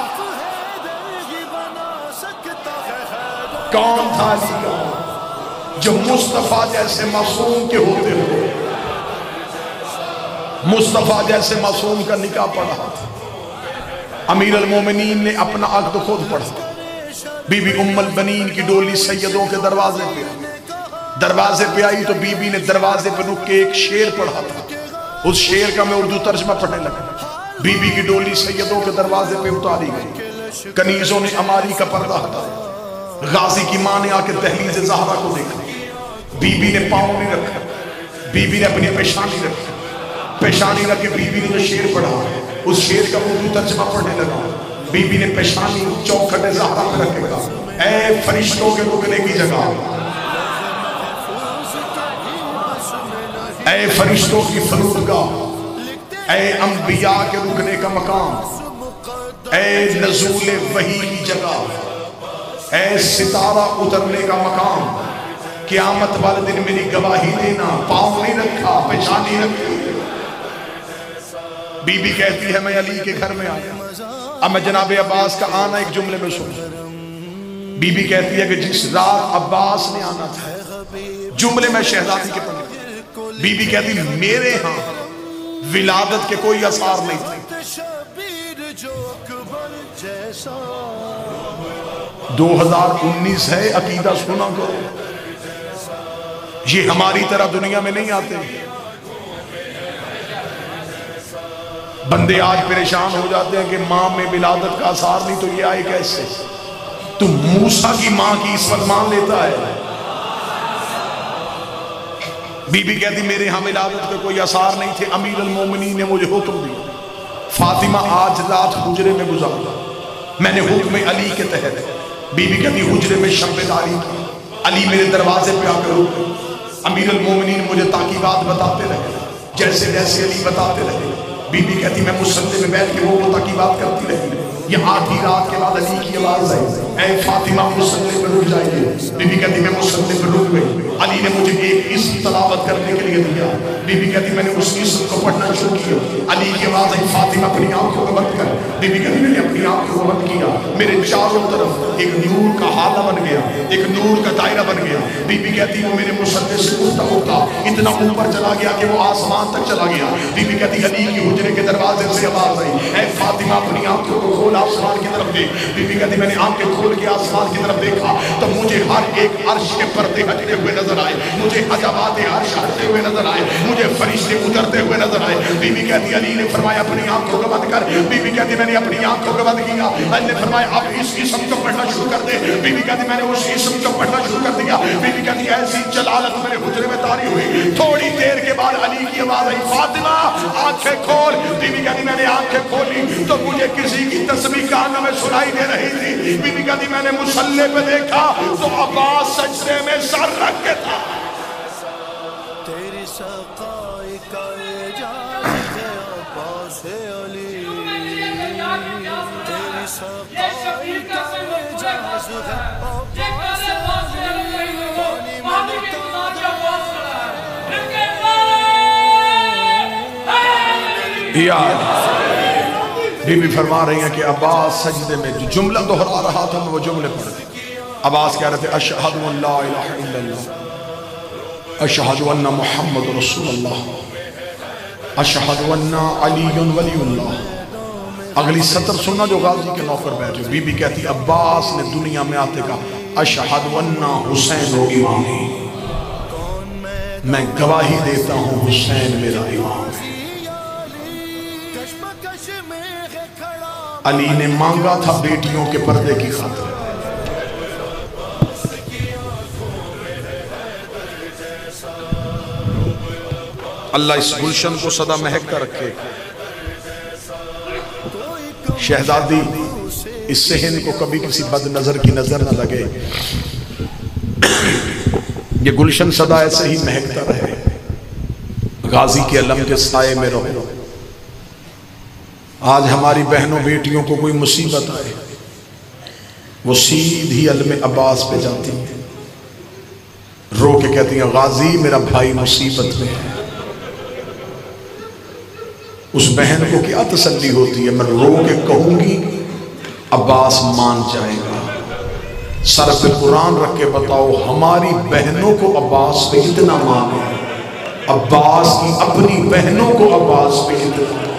کون تھا علی کا، جو مصطفیٰ جیسے معصوم کے ہوتے ہوئے مصطفیٰ جیسے معصوم کا نکاح پڑھا تھا۔ امیر المومنین نے اپنا عقد خود پڑھا۔ بی بی ام البنین کی ڈولی سیدوں کے دروازے پہ آئی، دروازے پہ آئی تو بی بی نے دروازے پہ رک کے ایک شعر پڑھا تھا، اس شعر کا میں اردو ترجمہ پڑھنے لگا۔ بی بی کی ڈولی سیدوں کے دروازے پہ اتاری گئی، کنیزوں نے اماری کا پردہ ہٹایا، غازی کی ماں نے آ کے دہلیز زہرا کو دیکھا، بی بی نے پاؤں نہیں رکھا، بی بی نے اپنی پیشانی رکھی، پیشانی رکھ کے بی بی نے جو شعر پڑھا اس شعر کا اردو ترجمہ پڑھنے لگا۔ بی بی نے پیشانی چوکھٹ زہرا پہ رکھ کے کہا اے فرشتوں کے رکنے کی جگہ، اے فرشتوں کی فرودگاہ، اے انبیاء کے رکنے کا مقام، اے نزول وحی کی جگہ، اے ستارہ اترنے کا مقام، قیامت والے دن میری گواہی دینا، پاؤں نہیں رکھا، پیشانی رکھی۔ بی بی کہتی ہے میں علی کے گھر میں آیا، اب میں جناب عباس کا آنا ایک جملے میں سن۔ بی بی کہتی ہے کہ جس رات عباس نے آنا تھا، جملے میں شہزادی کے پڑھے، بی بی کہتی میرے ہاں ولادت کے کوئی اثار نہیں تھے۔ 2019 ہے، عقیدہ سنا کرو، یہ ہماری طرح دنیا میں نہیں آتے۔ بندے آج پریشان ہو جاتے ہیں کہ ماں میں ولادت کا اثار نہیں، تو یہ آئے کیسے؟ تو موسیٰ کی ماں کی عصمت مان لیتا ہے۔ بی بی کہتی میرے ہاں ولادت کے کوئی اثار نہیں تھے، امیر المومنین نے مجھے حکم دیا فاطمہ آج رات حجرے میں گزارا، میں نے حکم علی کے تحت، بی بی کہتی حجرے میں شب داری کی، علی میرے دروازے پہ آ کر رکے، امیر المومنین مجھے تاکیبات بتاتے رہے، جیسے جیسے علی بتاتے رہے۔ بی بی کہتی میں مصلی میں بیٹھ کے وہ تاکیبات کرتی رہی، یہ آدھی رات کے بعد علی کی آواز آئی، اے فاطمہ مصلی پر رک جائیے۔ بی بی کہتی میں مصلی پر رک گئی، علی نے مجھے ایک اسم تلاوت کرنے کے لیے دیا، بی بی کہتی میں نے اس اسم کو پڑھنا شروع کیا، علی کی آواز آئی فاطمہ اپنی آنکھوں کو بند کر۔ بی بی کہتی میں نے اپنی آنکھوں کو بند کیا، میرے چاروں طرف ایک نور کا حالہ بن گیا، ایک نور کا دائرہ بن گیا۔ بی بی کہتی وہ میرے مصلی سے اٹھتا اٹھتا اتنا اوپر چلا گیا کہ وہ آسمان تک چلا گیا۔ بی بی کہتی علی کی حجرے کے دروازے سے آواز آئی، اے فاطمہ اپنی آنکھوں کو کھول آسمان کی طرف دیکھ۔ بی بی کہتی میں نے آنکھیں کھول کے آسمان کی طرف دیکھا تو مجھے ہر ایک عرش کے پردے ہٹتے ہوئے نظر آئے، مجھے حجابات عرش ہٹتے ہوئے نظر آئے، مجھے فرشتے اترتے ہوئے نظر آئے۔ بی بی کہتی علی نے فرمایا اپنی آنکھوں کو بند کر۔ بی بی کہتی میں نے اپنی آنکھوں کو بند کیا، علی نے فرمایا اب اس اسم کو پڑھنا شروع کر دے۔ بی بی کہتی میں نے اس اسم کو پڑھنا شروع کر دیا۔ بی بی کہتی ایسی جلالت میرے حجرے میں طاری ہوئی، تھوڑی دیر کے بعد علی کی آواز آئی فاطمہ آنکھیں کھول۔ بی بی کہتی میں نے آنکھیں کھولی تو مجھے کسی کی تسبیح کان میں سنائی دے رہی تھی۔ بی بی کہتی میں نے مصلی پہ دیکھا تو عباس سجدے میں سر رکھ کے تھا۔ تیری سقائی کا اجازت ہے عباس علی، تیری سقائی کا اجازت ہے عباس علی، پانی میں بی بی فرما رہی ہیں کہ عباس سجدے میں جو جملہ دہرا رہا تھا میں وہ جملے پڑھ دی۔ عباس کہہ رہے تھے اشہد ان لا الہ الا اللہ، اشہد ان محمد رسول اللہ، اشہد ان علی ولی اللہ۔ اگلی سطر سننا جو غازی کے نوکر بیٹھے، بی بی کہتی عباس نے دنیا میں آتے کہا اشہد ان حسین و امامی، میں گواہی دیتا ہوں حسین میرا امام ہے۔ علی نے مانگا تھا بیٹیوں کے پردے کی خاطر، اللہ اس گلشن کو سدا مہکتا رکھے۔ شہزادی اس صحن کو کبھی کسی بد نظر کی نظر نہ لگے، یہ گلشن سدا ایسے ہی مہکتا رہے، غازی کے علم کے سائے میں رہو۔ آج ہماری بہنوں بیٹیوں کو کوئی مصیبت آئے وہ سیدھی علم عباس پہ جاتی ہیں، رو کے کہتی ہیں غازی میرا بھائی مصیبت میں ہے۔ اس بہن کو کیا تسلی ہوتی ہے، میں رو کے کہوں گی عباس مان جائے گا۔ سر پہ قرآن رکھ کے بتاؤ ہماری بہنوں کو عباس پہ کتنا مان ہے، عباس کی اپنی بہنوں کو عباس پہ کتنا مان۔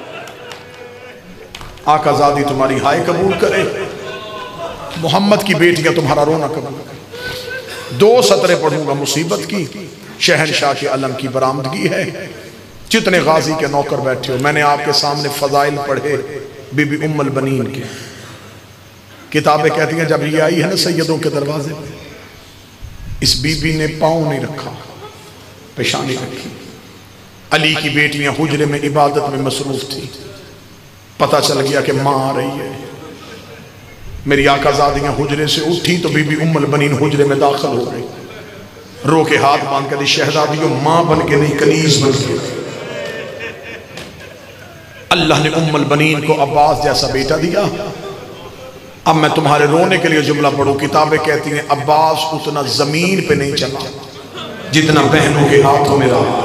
آقا زادی تمہاری ہائے قبول کرے، محمد کی بیٹیاں تمہارا رونا قبول کرے۔ 2 سطریں پڑھوں گا مصیبت کی، شہنشاہ کے علم کی برآمدگی ہے۔ جتنے غازی کے نوکر بیٹھے ہو، میں نے آپ کے سامنے فضائل پڑھے بی بی ام البنین کے، کتابیں کہتی ہیں جب یہ آئی ہے نا سیدوں کے دروازے پہ، اس بی بی نے پاؤں نہیں رکھا، پیشانی رکھی۔ علی کی بیٹیاں حجرے میں عبادت میں مصروف تھی، پتہ چل گیا کہ ماں آ رہی ہے۔ میری آقا زادیاں حجرے سے اٹھی تو بی بی ام البنین حجرے میں داخل ہو گئی، رو کے ہاتھ باندھ کر دی شہزادیوں ماں بن کے نہیں کنیز بن کے۔ اللہ نے ام البنین کو عباس جیسا بیٹا دیا۔ اب میں تمہارے رونے کے لیے جملہ پڑھوں، کتابیں کہتی ہیں عباس اتنا زمین پہ نہیں چلا جتنا بہنوں کے ہاتھوں میں رہا۔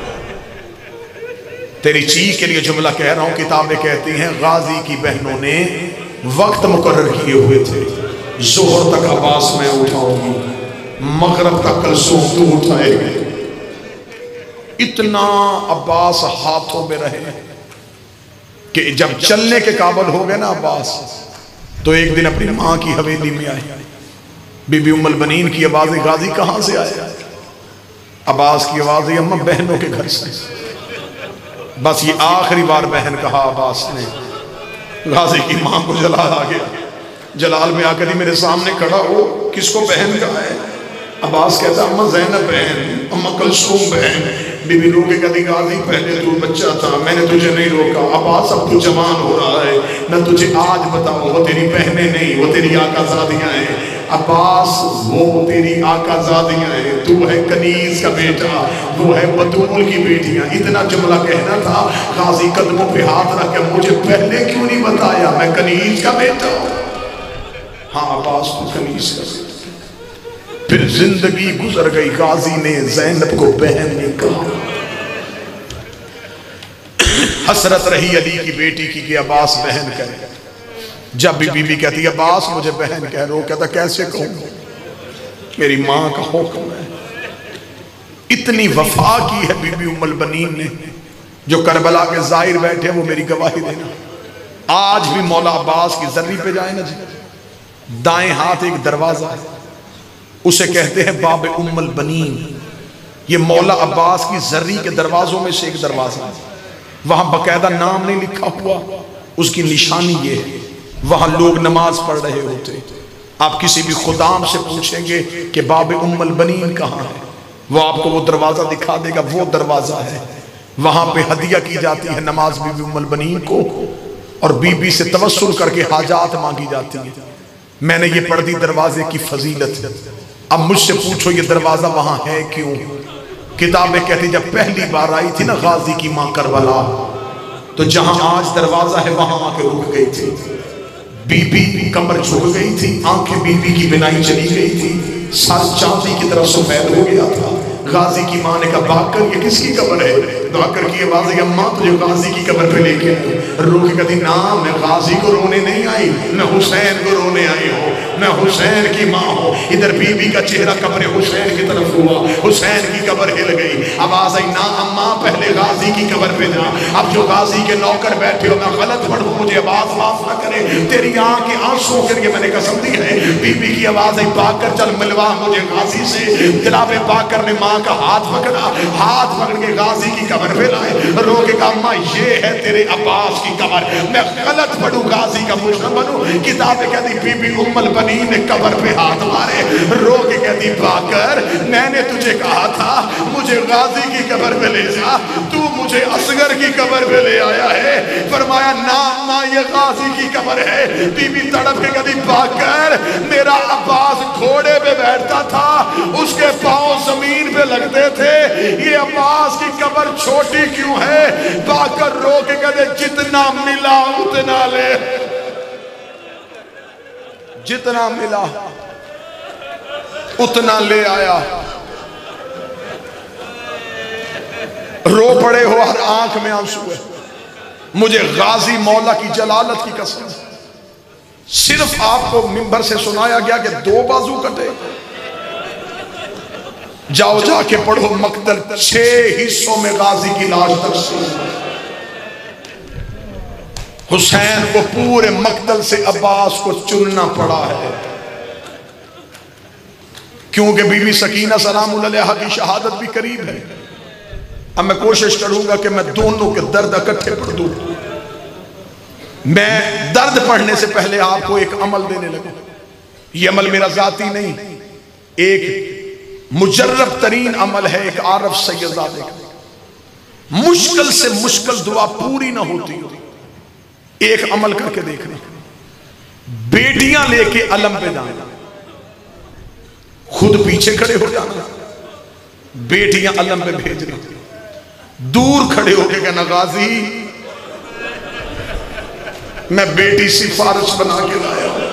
تیری چیخ کے لیے جملہ کہہ رہا ہوں، کتابیں کہتی ہیں غازی کی بہنوں نے وقت مقرر کیے ہوئے تھے، ظہر تک عباس میں اٹھاؤں گی، مغرب تک کلثوم تو اٹھائے گئے۔ اتنا عباس ہاتھوں میں رہے کہ جب چلنے کے قابل ہو گئے نا عباس، تو ایک دن اپنی ماں کی حویلی میں آئے، بی بی ام البنین کی آواز غازی کہاں سے آئے؟ عباس کی آواز اماں بہنوں کے گھر سے۔ بس یہ آخری بار بہن کہا عباس نے۔ غازی کی ماں کو جلال آ گیا، جلال میں آ کر ہی میرے سامنے کھڑا ہو، کس کو بہن کہا ہے؟ عباس کہتا اماں زینب بہن، اماں کلثوم بہن۔ بی بی رو کے کہتی غازی پہلے تو بچہ تھا، میں نے تجھے نہیں روکا، عباس اب تو جوان ہو رہا ہے، میں تجھے آج بتاؤں وہ تیری بہنیں نہیں، وہ تیری آقا زادیاں ہیں۔ عباس وہ تیری آقا زادیاں ہیں، تو ہے کنیز کا بیٹا، وہ ہے بطول کی بیٹیاں۔ اتنا جملہ کہنا تھا، غازی قدموں پہ ہاتھ رکھ کے مجھے پہلے کیوں نہیں بتایا میں کنیز کا بیٹا ہوں؟ ہاں عباس تو کنیز کا بیٹا۔ پھر زندگی گزر گئی، غازی نے زینب کو بہن نہیں کہا۔ حسرت رہی علی کی بیٹی کی کہ عباس بہن کہے۔ جب بھی بی بی کہتی ہے عباس مجھے بہن کہہ رہا ہو، کہتا کیسے کہوں، میری ماں کا حکم ہے۔ اتنی وفا کی ہے بی بی ام البنین نے، جو کربلا کے ظاہر بیٹھے وہ میری گواہی دینا۔ آج بھی مولا عباس کی ذری پہ جائیں نا جی، دائیں ہاتھ ایک دروازہ ہے، اسے کہتے ہیں باب ام البنین۔ یہ مولا عباس کی ذری کے دروازوں میں سے ایک دروازہ ہے، وہاں باقاعدہ نام نہیں لکھا ہوا، اس کی نشانی یہ ہے، وہاں لوگ نماز پڑھ رہے ہوتے۔ آپ کسی بھی خدام سے پوچھیں گے کہ باب ام البنین کہاں ہے، وہ آپ کو وہ دروازہ دکھا دے گا، وہ دروازہ ہے، وہاں پہ ہدیہ کی جاتی ہے نماز بی بی ام البنین کو، اور بی بی سے توسل کر کے حاجات مانگی جاتی ہیں۔ میں نے یہ پڑھ دی دروازے کی فضیلت۔ اب مجھ سے پوچھو یہ دروازہ وہاں ہے کیوں؟ کتابیں کہتی جب پہلی بار آئی تھی نا غازی کی ماں کربلا، تو جہاں آج دروازہ ہے وہاں آ کے رک گئی تھی، بی بی کمر جھک گئی تھی، آنکھیں بی بی کی بنائی چلی گئی تھی، سر چاندی کی طرف سفید ہو گیا تھا۔ غازی کی ماں نے کہا باکر یہ کس کی قبر ہے؟ باکر کی آواز ہے اماں تجھے غازی کی قبر پہ لے کے آئی۔ رو کے کہتی نا میں غازی کو رونے نہیں آئی، میں حسین کو رونے آئی ہوں، میں حسین کی ماں ہوں۔ ادھر بی بی کا چہرہ قبر حسین کی طرف ہوا، حسین کی قبر ہل گئی۔ آواز آئی نا اماں پہلے غازی کی قبر پہ جا، اب جو غازی کے نوکر بیٹھے ہو میں غلط پڑھوں مجھے آواز معاف نہ کرے، تیری آنکھ کے آنسوں کے لیے میں نے قسم دی ہے۔ بی بی کی آواز آئی باکر چل ملوا مجھے غازی سے۔ جناب باکر نے ماں کا ہاتھ پکڑا، ہاتھ پکڑ کے غازی کی قبر پہ لائے، رو کے کہا ماں یہ ہے تیرے عباس کی قبر، میں غلط پڑھوں غازی کا مجرم بنوں۔ کتابیں کہتی بی بی ام البنین نے قبر پہ ہاتھ مارے، رو کے کہتی باکر میں نے تجھے کہا تھا مجھے غازی کی قبر پہ لے جا، تو مجھے اصغر کی قبر پہ لے آیا ہے۔ فرمایا نا ماں یہ غازی کی قبر ہے۔ بی بی تڑپ کے کہتی باکر میرا عباس گھوڑے پہ بیٹھتا تھا، اس کے پاؤں زمین پہ لگتے تھے، یہ عباس کی قبر چھوٹی کیوں ہے؟ باکر رو کے کہتے جتنا ملا اتنا لے، جتنا ملا اتنا لے آیا۔ رو پڑے ہو ہر آنکھ میں آنسو ہے، مجھے غازی مولا کی جلالت کی قسم، صرف آپ کو منبر سے سنایا گیا کہ 2 بازو کٹے، جاؤ جا کے پڑھو مقتل 6 حصوں میں غازی کی لاش تقسیم۔ حسین کو پورے مقتل سے عباس کو چننا پڑا ہے، کیونکہ بی بی سکینہ سلام علیہا کی شہادت بھی قریب ہے۔ اب میں کوشش کروں گا کہ میں دونوں کے درد اکٹھے پڑھ دوں۔ میں درد پڑھنے سے پہلے آپ کو ایک عمل دینے لگوں، یہ عمل میرا ذاتی نہیں، ایک مجرب ترین عمل ہے، ایک عارف سیدزادے کا۔ مشکل سے مشکل دعا پوری نہ ہوتی، ایک عمل کر کے دیکھنا۔ بیٹیاں لے کے علم پہ جانا، خود پیچھے کھڑے ہو جانا، بیٹیاں علم پہ بھیجنا، دور کھڑے ہو کے کہنا غازی میں بیٹی سفارش بنا کے لایا ہوں۔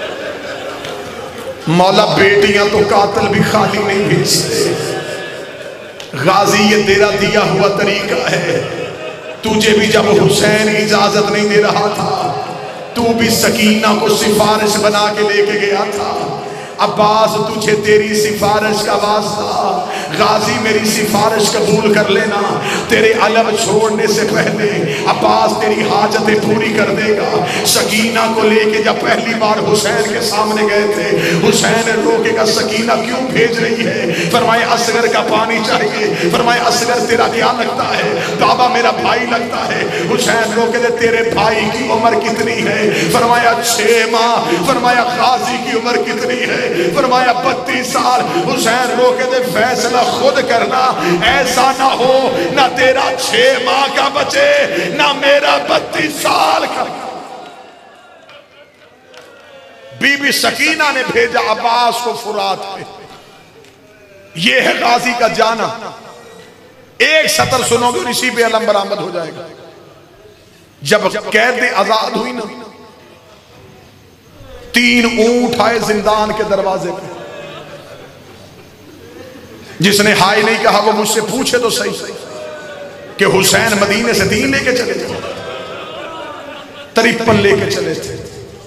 مولا بیٹیاں تو قاتل بھی خالی نہیں بھیجتے، غازی یہ تیرا دیا ہوا طریقہ ہے، تجھے بھی جب حسین اجازت نہیں دے رہا تھا تو بھی سکینہ کو سفارش بنا کے لے کے گیا تھا۔ عباس تجھے تیری سفارش کا واسطہ، غازی میری سفارش قبول کر لینا، تیرے علم چھوڑنے سے پہلے عباس تیری حاجتیں پوری کر دے گا۔ سکینہ کو لے کے جب پہلی بار حسین کے سامنے گئے تھے، حسین روکے گا سکینہ کیوں بھیج رہی ہے؟ فرمائے اصغر کا پانی چاہیے، فرمائے اصغر تیرا کیا لگتا ہے؟ بابا میرا بھائی لگتا ہے۔ حسین روکے دے تیرے بھائی کی عمر کتنی ہے؟ فرمایا 6 ماہ۔ فرمایا غازی کی عمر کتنی ہے؟ فرمایا 32 سال۔ حسین رو کے دے فیصلہ خود کرنا، ایسا نہ ہو نہ تیرا 6 ماہ کا بچے نہ میرا 32 سال کا۔ بی بی سکینہ نے بھیجا عباس کو فرات پہ، یہ ہے غازی کا جانا۔ ایک سطر سنو گے اسی پہ علم برآمد ہو جائے گا۔ جب قید آزاد ہوئی نا، 3 اونٹ آئے زندان کے دروازے پہ، جس نے ہائے نہیں کہا وہ مجھ سے پوچھے تو صحیح کہ حسین مدینے سے دین لے کے چلے تھے، 53 لے کے چلے تھے،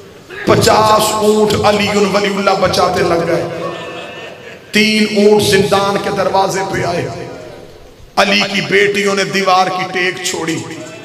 50 اونٹ علی ولی اللہ بچاتے لگ گئے، 3 اونٹ زندان کے دروازے پہ آئے، علی کی بیٹیوں نے دیوار کی ٹیک چھوڑی،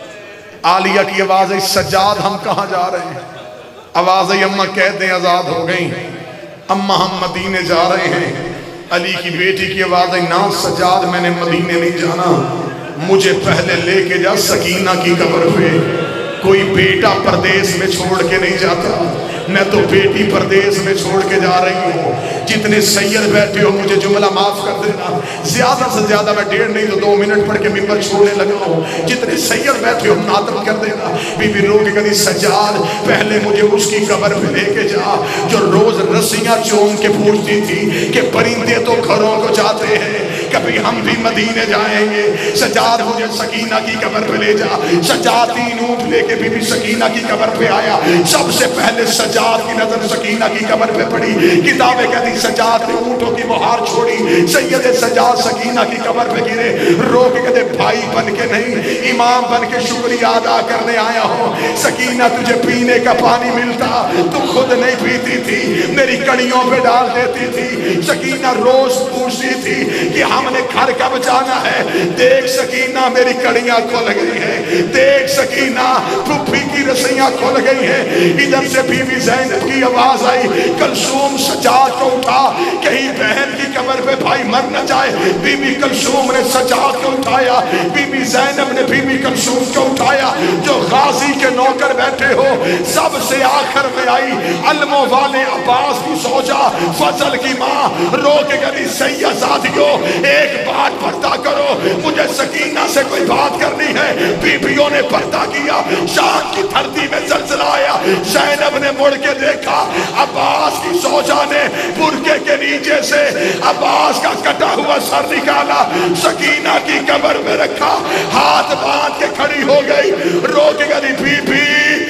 عالیہ کی آواز ہے سجاد ہم کہاں جا رہے ہیں؟ آواز ہے اماں قیدیں آزاد ہو گئیں، اماں ہم مدینے جا رہے ہیں۔ علی کی بیٹی کی آواز ہے نا سجاد میں نے مدینے نہیں جانا، مجھے پہلے لے کے جا سکینہ کی قبر پہ، کوئی بیٹا پردیس میں چھوڑ کے نہیں جاتا، میں تو بیٹی پردیس میں چھوڑ کے جا رہی ہوں۔ جتنے سید بیٹھے ہو مجھے جملہ معاف کر دینا، زیادہ سے زیادہ میں 1.5 نہیں تو 2 منٹ پڑھ کے ممبر چھوڑنے لگا ہوں، جتنے سید بیٹھے ہو نادم کر دینا۔ بی بی رو کے کہتی سجاد پہلے مجھے اس کی قبر پہ لے کے جا جو روز رسیاں چوم کے پوچھتی تھی کہ پرندے تو گھروں کو جاتے ہیں، کبھی ہم بھی مدینے جائیں گے، سجاد مجھے سکینہ کی قبر پہ لے جا۔ سجاد 3 اونٹ لے کے بی بی سکینہ کی قبر پہ آیا، سب سے پہلے سجاد کی نظر سکینہ کی قبر پہ پڑی۔ کتابیں کہتی سجاد نے اونٹوں کی مہار چھوڑی، سید سجاد سکینہ کی قبر پہ گرے، رو کے کہتے بھائی بن کے نہیں امام بن کے شکریہ ادا کرنے آیا ہوں۔ سکینہ تجھے پینے کا پانی ملتا تو خود نہیں پیتی تھی، میری کڑیوں پہ ڈال دیتی تھی۔ سکینہ روز پوچھتی تھی کہ ہم نے گھر کب جانا ہے، دیکھ سکینہ میری کڑیاں کھل گئی ہیں، دیکھ سکینہ پھپھی کی رسیاں کھل گئی ہیں۔ ادھر سے بی بی زینب کی آواز آئی کلثوم سجاد کو اٹھا، کہیں بہن کی قبر پہ بھائی مر نہ جائے۔ بی بی کلثوم نے سجاد کو اٹھایا، بی بی زینب نے بی بی کلثوم کو اٹھایا۔ جو غازی کے نوکر بیٹھے ہو سب سے آخر میں آئی علموں والے عباس کی زوجہ فضل کی ماں، رو کے کہتی سیدزادیوں ایک بات پردہ کرو، مجھے سکینہ سے کوئی بات کرنی ہے۔ بیویوں نے پردہ کیا، شام کی دھرتی میں زلزلہ آیا، زینب نے مڑ کے دیکھا، عباس کی زوجہ نے برقعے کے نیچے سے عباس کا کٹا ہوا سر نکالا، سکینہ کی قبر میں رکھا، ہاتھ باندھ کے کھڑی ہو گئی، رو کے گئی بی بی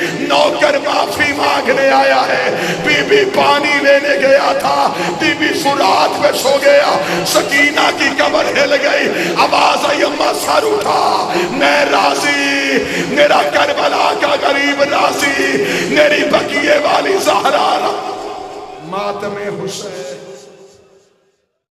نوکر معافی مانگنے آیا ہے، بی بی پانی لینے گیا تھا، بی بی فرات میں سو گیا، سکینہ کی قبر ہل گئی، آواز آئی اماں سر اٹھا، میں راضی، میرا کربلا کا غریب راضی، میری بقیے والی زہرا ماتم حسین۔